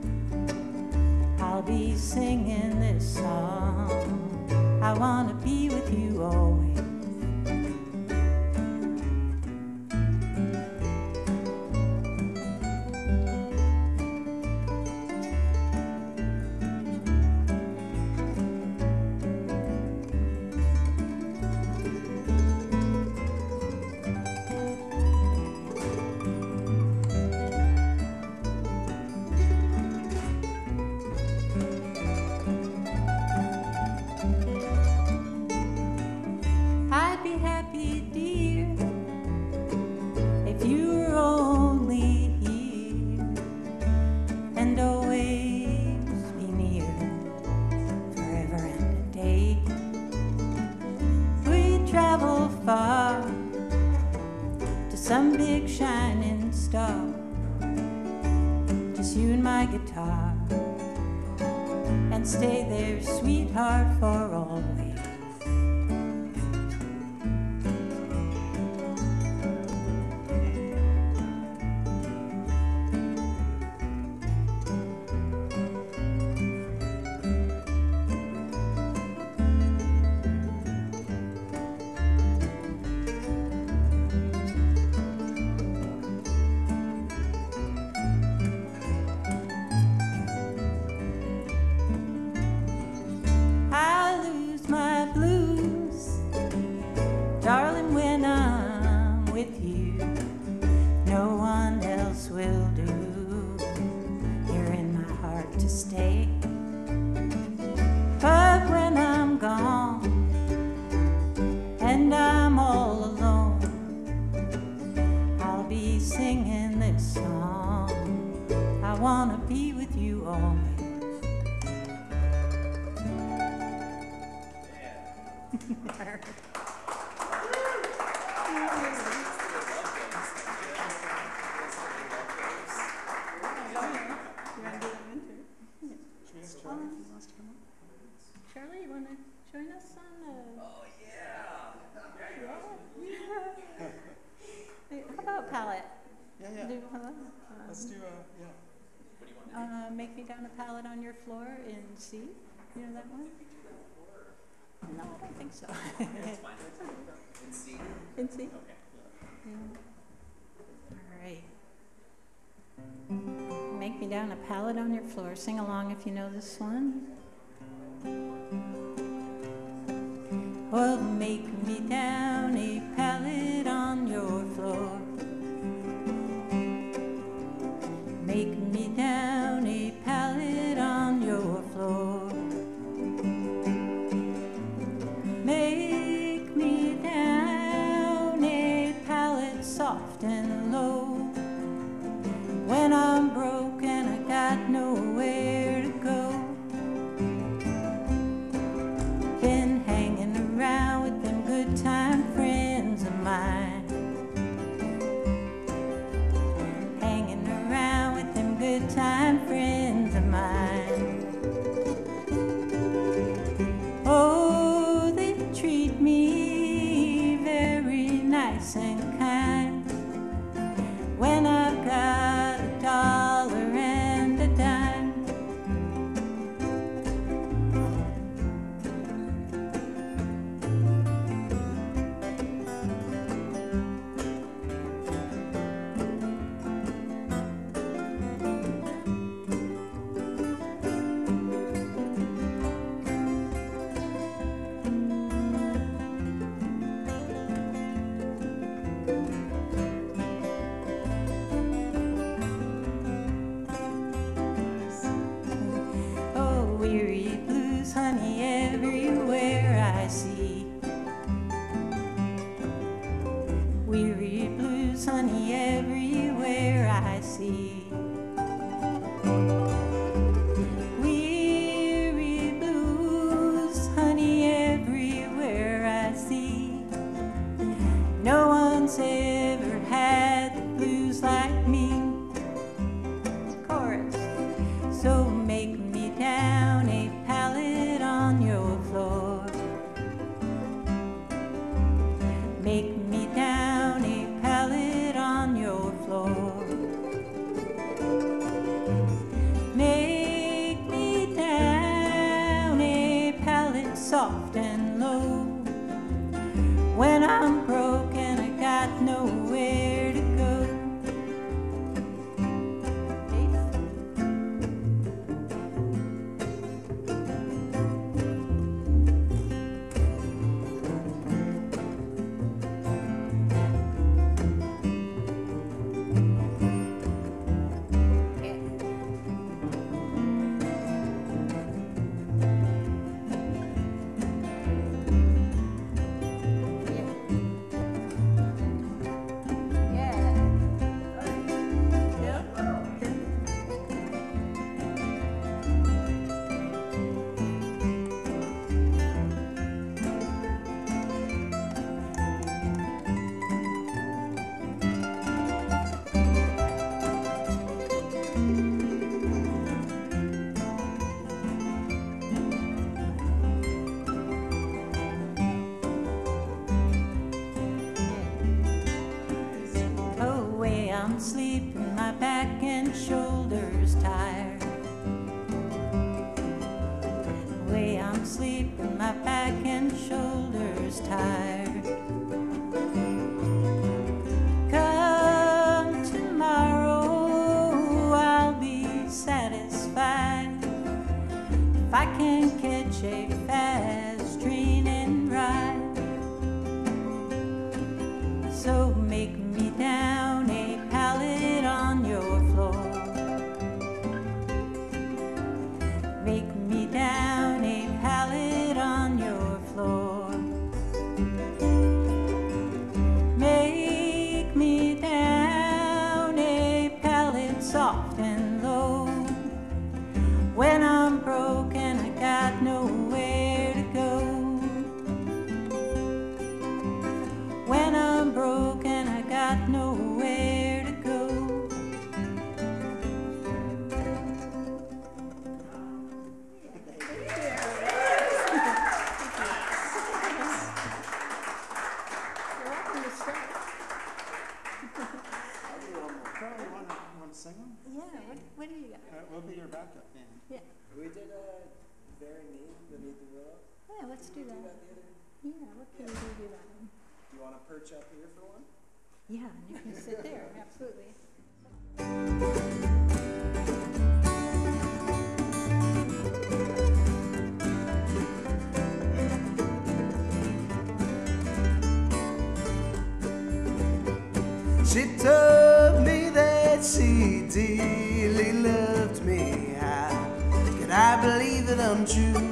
I'll be singing this song. I wanna be with you always. just you and my guitar, and stay there, sweetheart, for always. Charlie, you want to join us on the... Oh, yeah! Yeah. Hey, how about palette? Yeah, yeah. Do, uh, um, Let's do a, yeah. What do you want to do? Uh, make me down a palette on your floor in C. You know that one? No, I don't think so. It's fine. In C? In C? Okay. Yeah. All right. Make me down a palette on your floor. Sing along if you know this one. Well, make me down a pallet on your floor. Make me down a pallet on your floor. Make me down a pallet soft and low. When I'm broken, I got nowhere to go. Been hanging around with them good time friends of mine. Hanging around with them good time friends of mine. Oh, they treat me very nice and kind. When I've got a dollar and a dime. Honey, everywhere I see weary blues, honey, everywhere I see weary blues, honey, everywhere I see. No one's ever had the blues like me. Chorus. So make me down a pallet on your floor. Make me down a pallet on your floor. Make me down a pallet soft and low. When I'm broken, I got nowhere to go. I'm sleeping, my back and shoulders tired. The way I'm sleeping, my back and shoulders tired. Come tomorrow, I'll be satisfied if I can catch a fast train and ride. So make me down a pallet on your floor. Make me down a pallet on your floor. Make me down a pallet soft and low. When I'm broken, I got nowhere to go. When I'm broken, I got nowhere to go. Charlie, you want to want to sing them? Yeah, what, what do you got? Uh, we'll be your backup band. Yeah. We did uh, Very Me, Beneath the Willow. Yeah, let's do that. Yeah, what can we do that in? Do you want to perch up here for one? Yeah, and you can sit there, absolutely. She told me that she dearly loved me. How could I believe it untrue?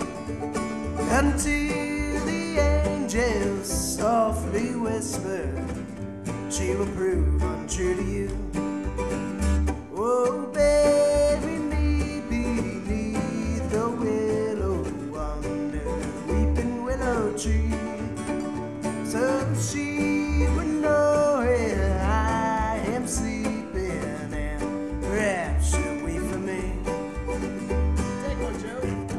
Until the angels softly whispered, she will prove untrue to you. Oh, bury me beneath the willow under the weeping willow tree, so she would know where I am sleeping, and perhaps she'll weep for me. Take one, Joe.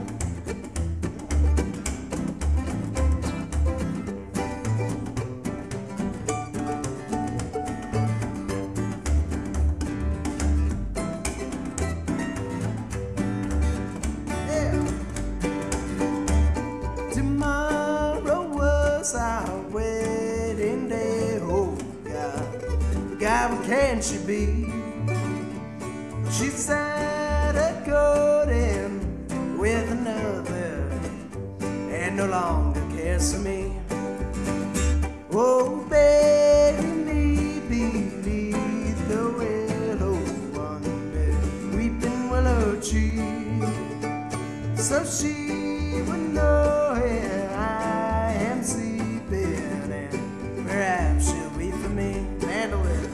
God, what can she be? She sat a courting with another and no longer cares for me. Oh, bury me beneath the willow under the weeping willow tree, so she would know where I am sleeping, and perhaps she'll weep for me. Handle it.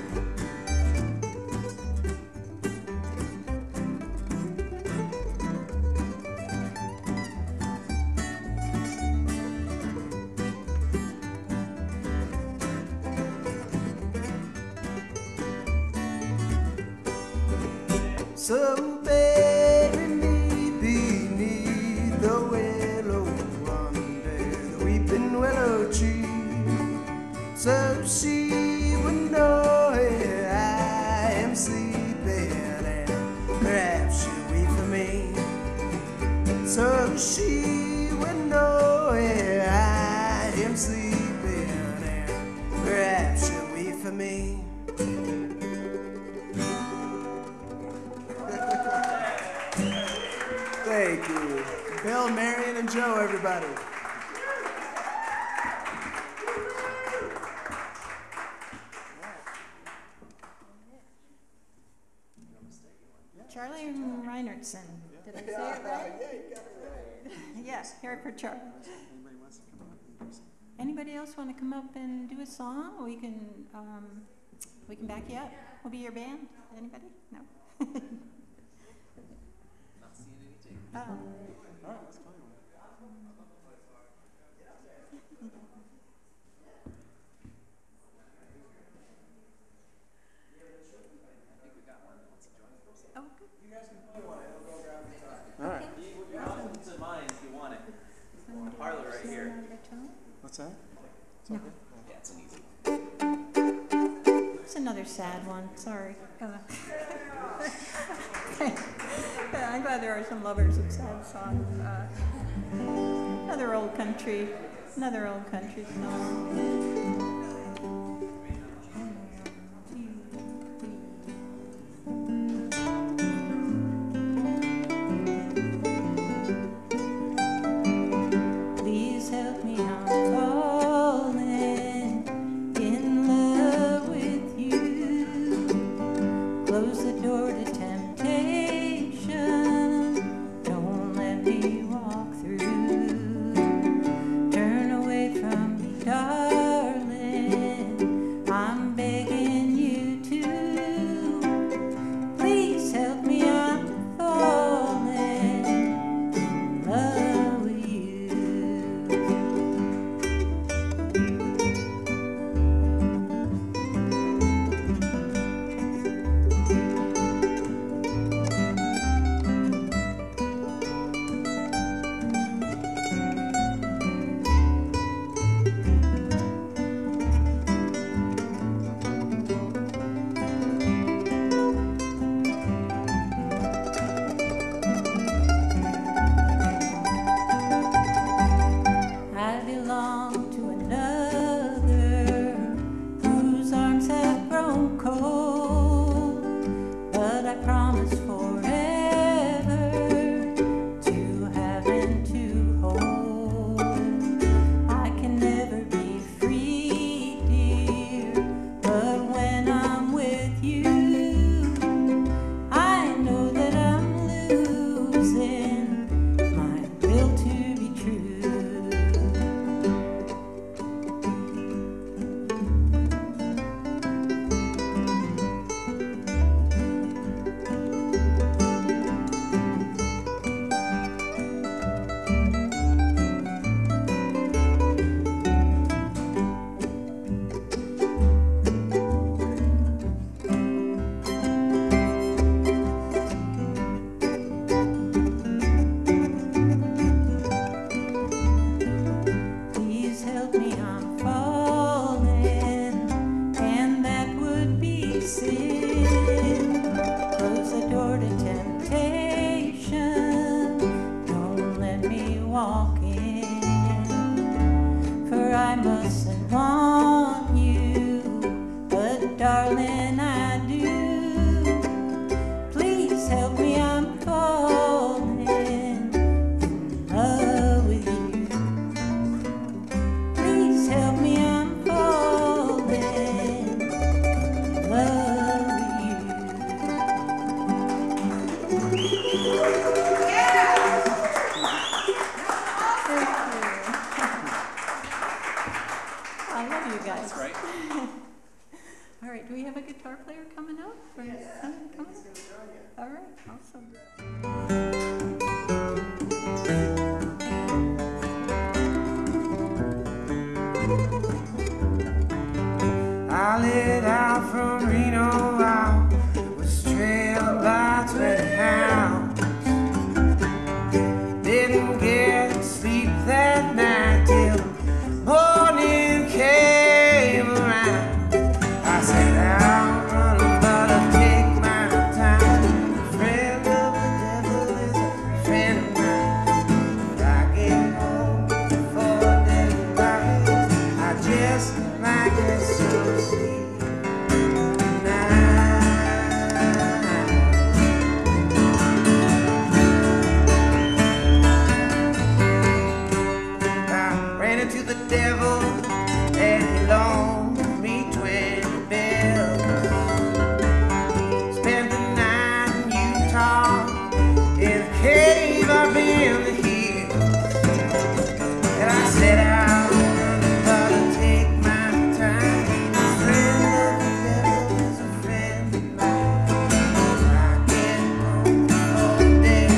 So bury me beneath the willow under the weeping willow tree, so she would know where I am sleeping, and perhaps she'll weep for me. So she would know where I am sleeping, and perhaps she'll weep for me. Thank you. Bill, Marion, and Joe, everybody. Charlie Reinertsen. Did I say it right? Yeah, you got it right. Yes, here for Charlie. Anybody wants to come up and do something? Anybody else want to come up and do a song? We can, um, we can back you up. We'll be your band. Anybody? No. Not seeing anything. Oh. All right, let's play one. Oh, good. You guys can play one. I'll go grab the guitar. All right. You welcome to mine if you want it. Parlor right here. What's that? No. Yeah, it's an easy. Here's another sad one. Sorry. Uh, okay. I'm glad there are some lovers of sad songs. Uh, another old country, another old country song.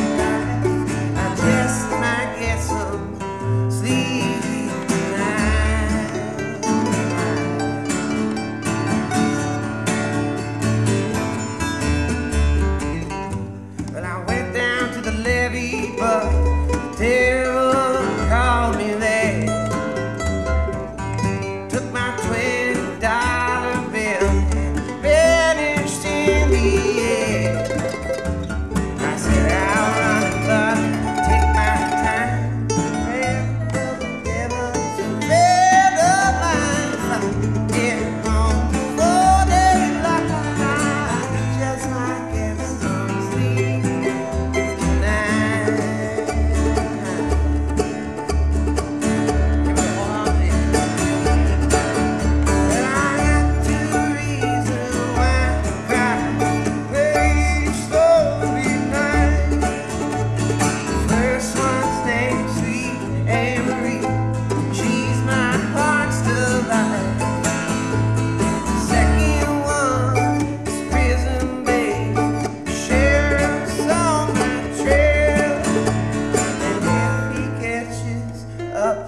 Sleepy night.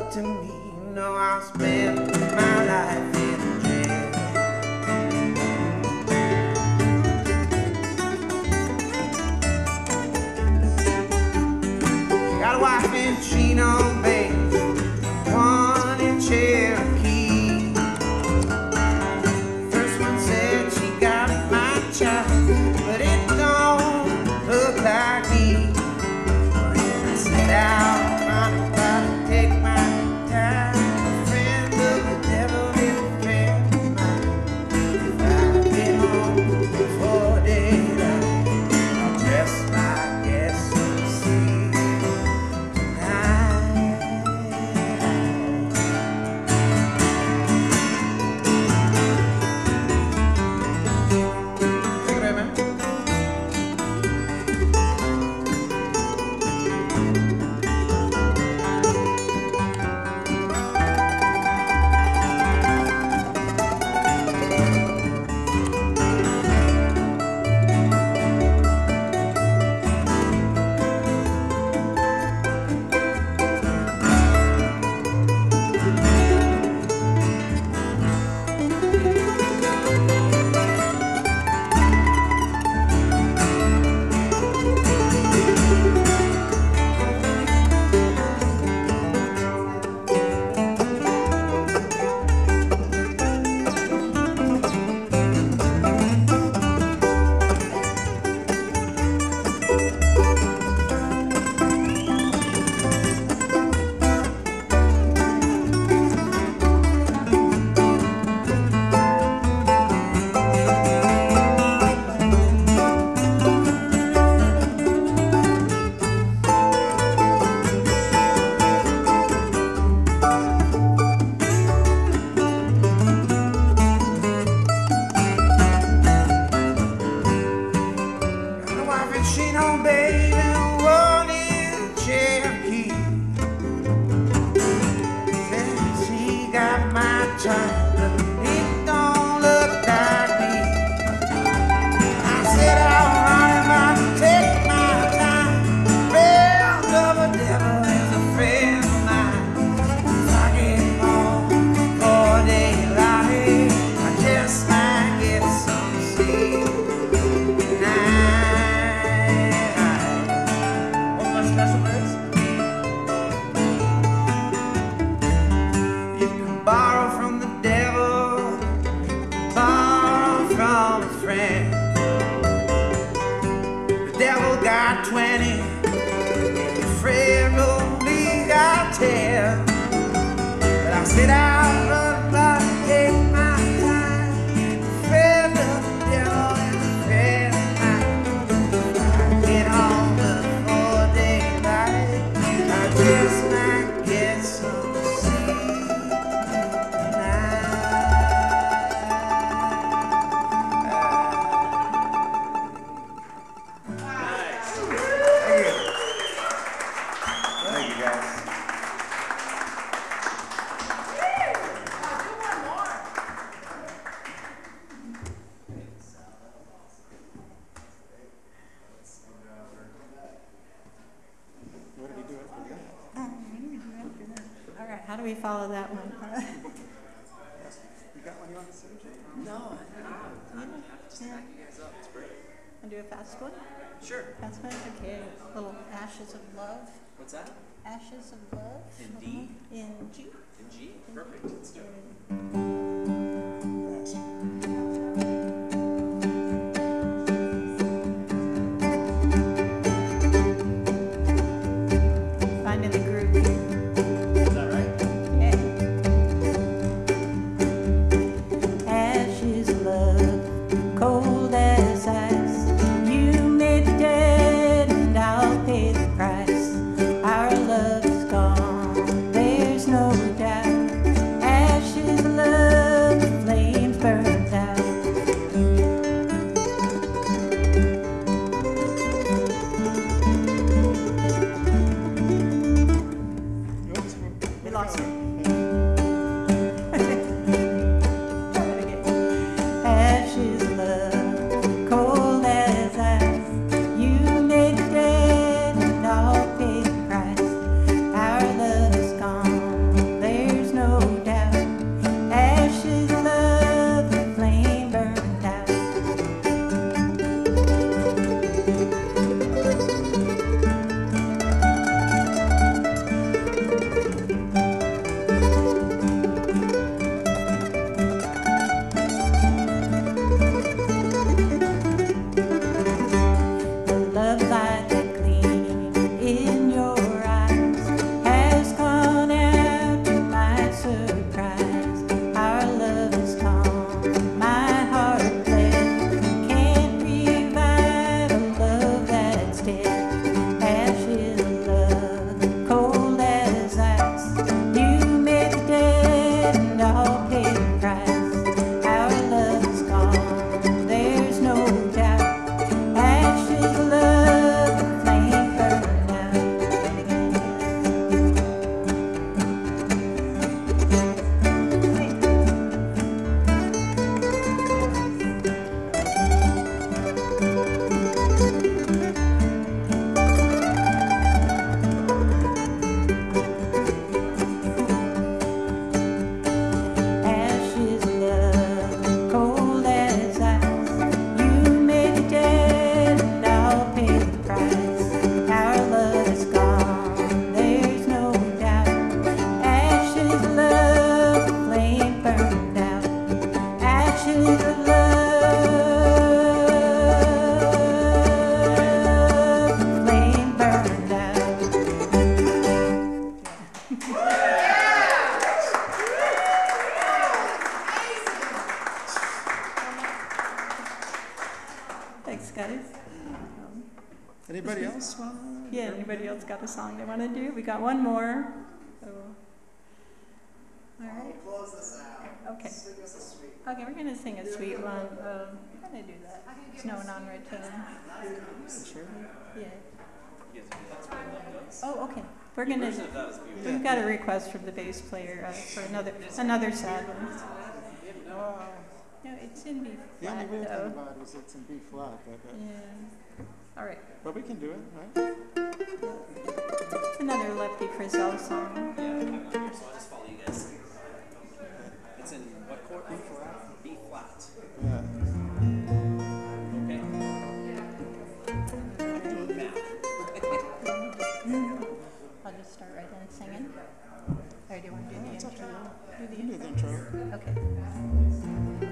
love to me. No, I'll spend my life in jail. Got a wife in Chino Bay, one in Cherokee. First one said she got my child, but it don't look like me. When I sit out, I'm about to take my time. A friend of the devil is a friend of mine. If I get home before daylight, I'll dress my guess and see tonight. Take it away, man. Got a wife in Chino Bay and one in Cherokee. Said she got my child, but it don't look like me. I said I'll run him out and take my time. Friend of the devil is a friend of mine. If I get home for daylight, I just might get some sleep tonight. One more special verse. You can borrow from the devil, borrow from a friend. The devil got twenty, and your friend only got ten. But I said I'll run about and take my time. Friend of the devil and a friend of mine. I get home before daylight, I just might get some sleep tonight. Nice. Thank you. Thank you, guys. What did he do after that? All right, how do we follow that one? You got one you want to sing, Jay? No. I'm just backing you guys up. It's great. Want to do a fast one? Sure. Fast one, okay. Little Ashes of Love. What's that? Ashes of Love. In D? In G. In G? Perfect. Let's do it. Finding the groove here. Is that right? Yeah. Ashes of love, cold as ice. You may be dead and I'll pay the price. Our love is gone, there's no doubt. Ashes of love, the flames burned out. We lost it. Ashes of love, cold as ice. You may be dead and I'll pay the price. Our love is gone, else want to? Yeah, anybody else got a song they want to do? We got one more. So. All right. I'll close this out. Okay. Sing us a sweet. Okay, we're going to sing a sweet one. Um, we're going to do that. Snowing on Red Tail. Sure. Yeah. Oh, okay. We're going to. We've got a request from the bass player uh, for another another sad one. No, it's in B The flat, only weird thing though. about it is it's in B flat. But, uh, Yeah. All right. But we can do it, right? It's another Lefty Frizzell song. Yeah, I have it on here, so I'll just follow you guys. It's in what chord? B flat. B flat. Yeah. Okay. I'll just start right then singing. Or do you want to do the It's up to intro? you. Do the You can do intro? the intro. Okay.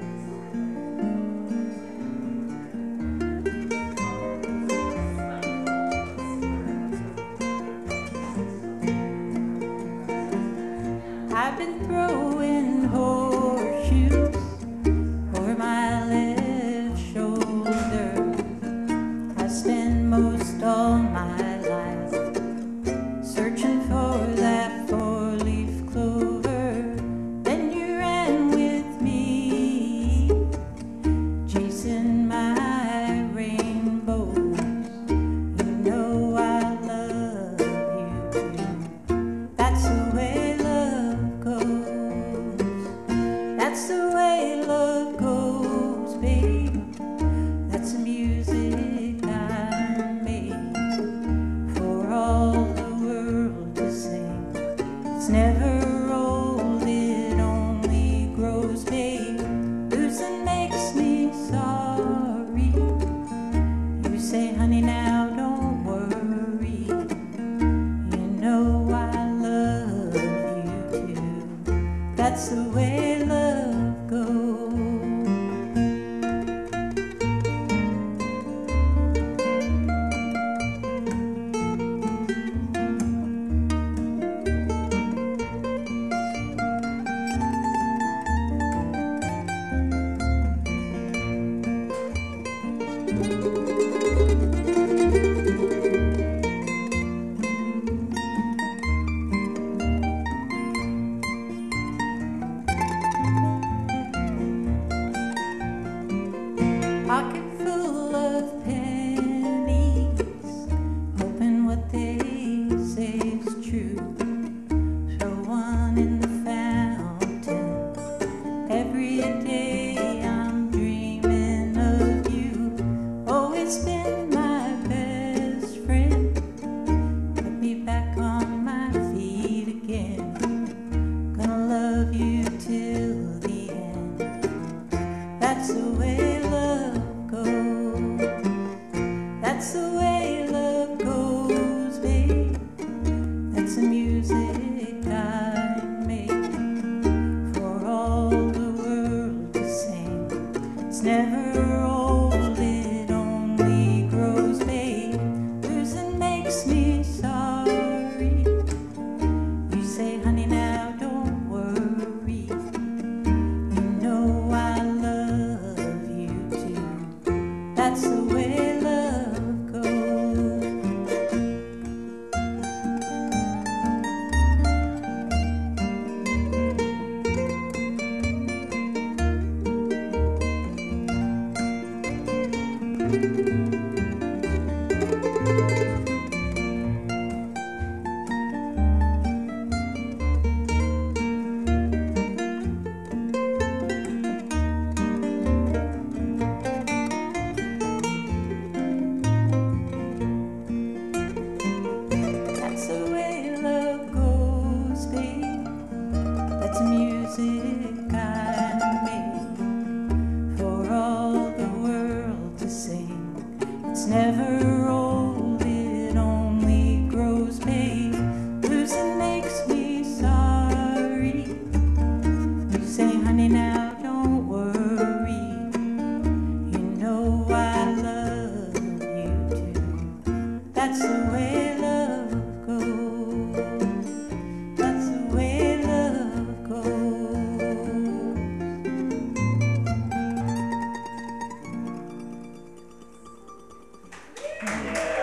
I've been throwing horseshoes over my left shoulder. I spend most all my life searching for that four-leaf clover. Then you ran with me, chasing my rainbows. You know I love you too. That's the way love goes. That's the way love goes, babe. That's the music I made for all the world to sing. It's never old, it only grows, babe. Losing makes me sorry. You say, honey, now don't worry. You know I love you too. That's the way love goes. Pocket full of pennies, hoping what they say is true. Throw one in the fountain. Every day I'm dreaming of you. Always been my best friend. Put me back on my feet again. Gonna love you till the end. That's the way love goes. That's the way love goes, babe. That's the music I make for all the world to sing. It's never old, it only grows, babe. Losing makes me sorry. You say, honey, now don't worry. You know I love you too. That's the way love goes. That's the way love goes, babe. That's the music I made for all the world to sing. It's never old, it only grows, babe. Losing makes me sorry. You say, honey, now don't worry. You know I love you too. That's the way love goes. That's the way love goes. Yeah.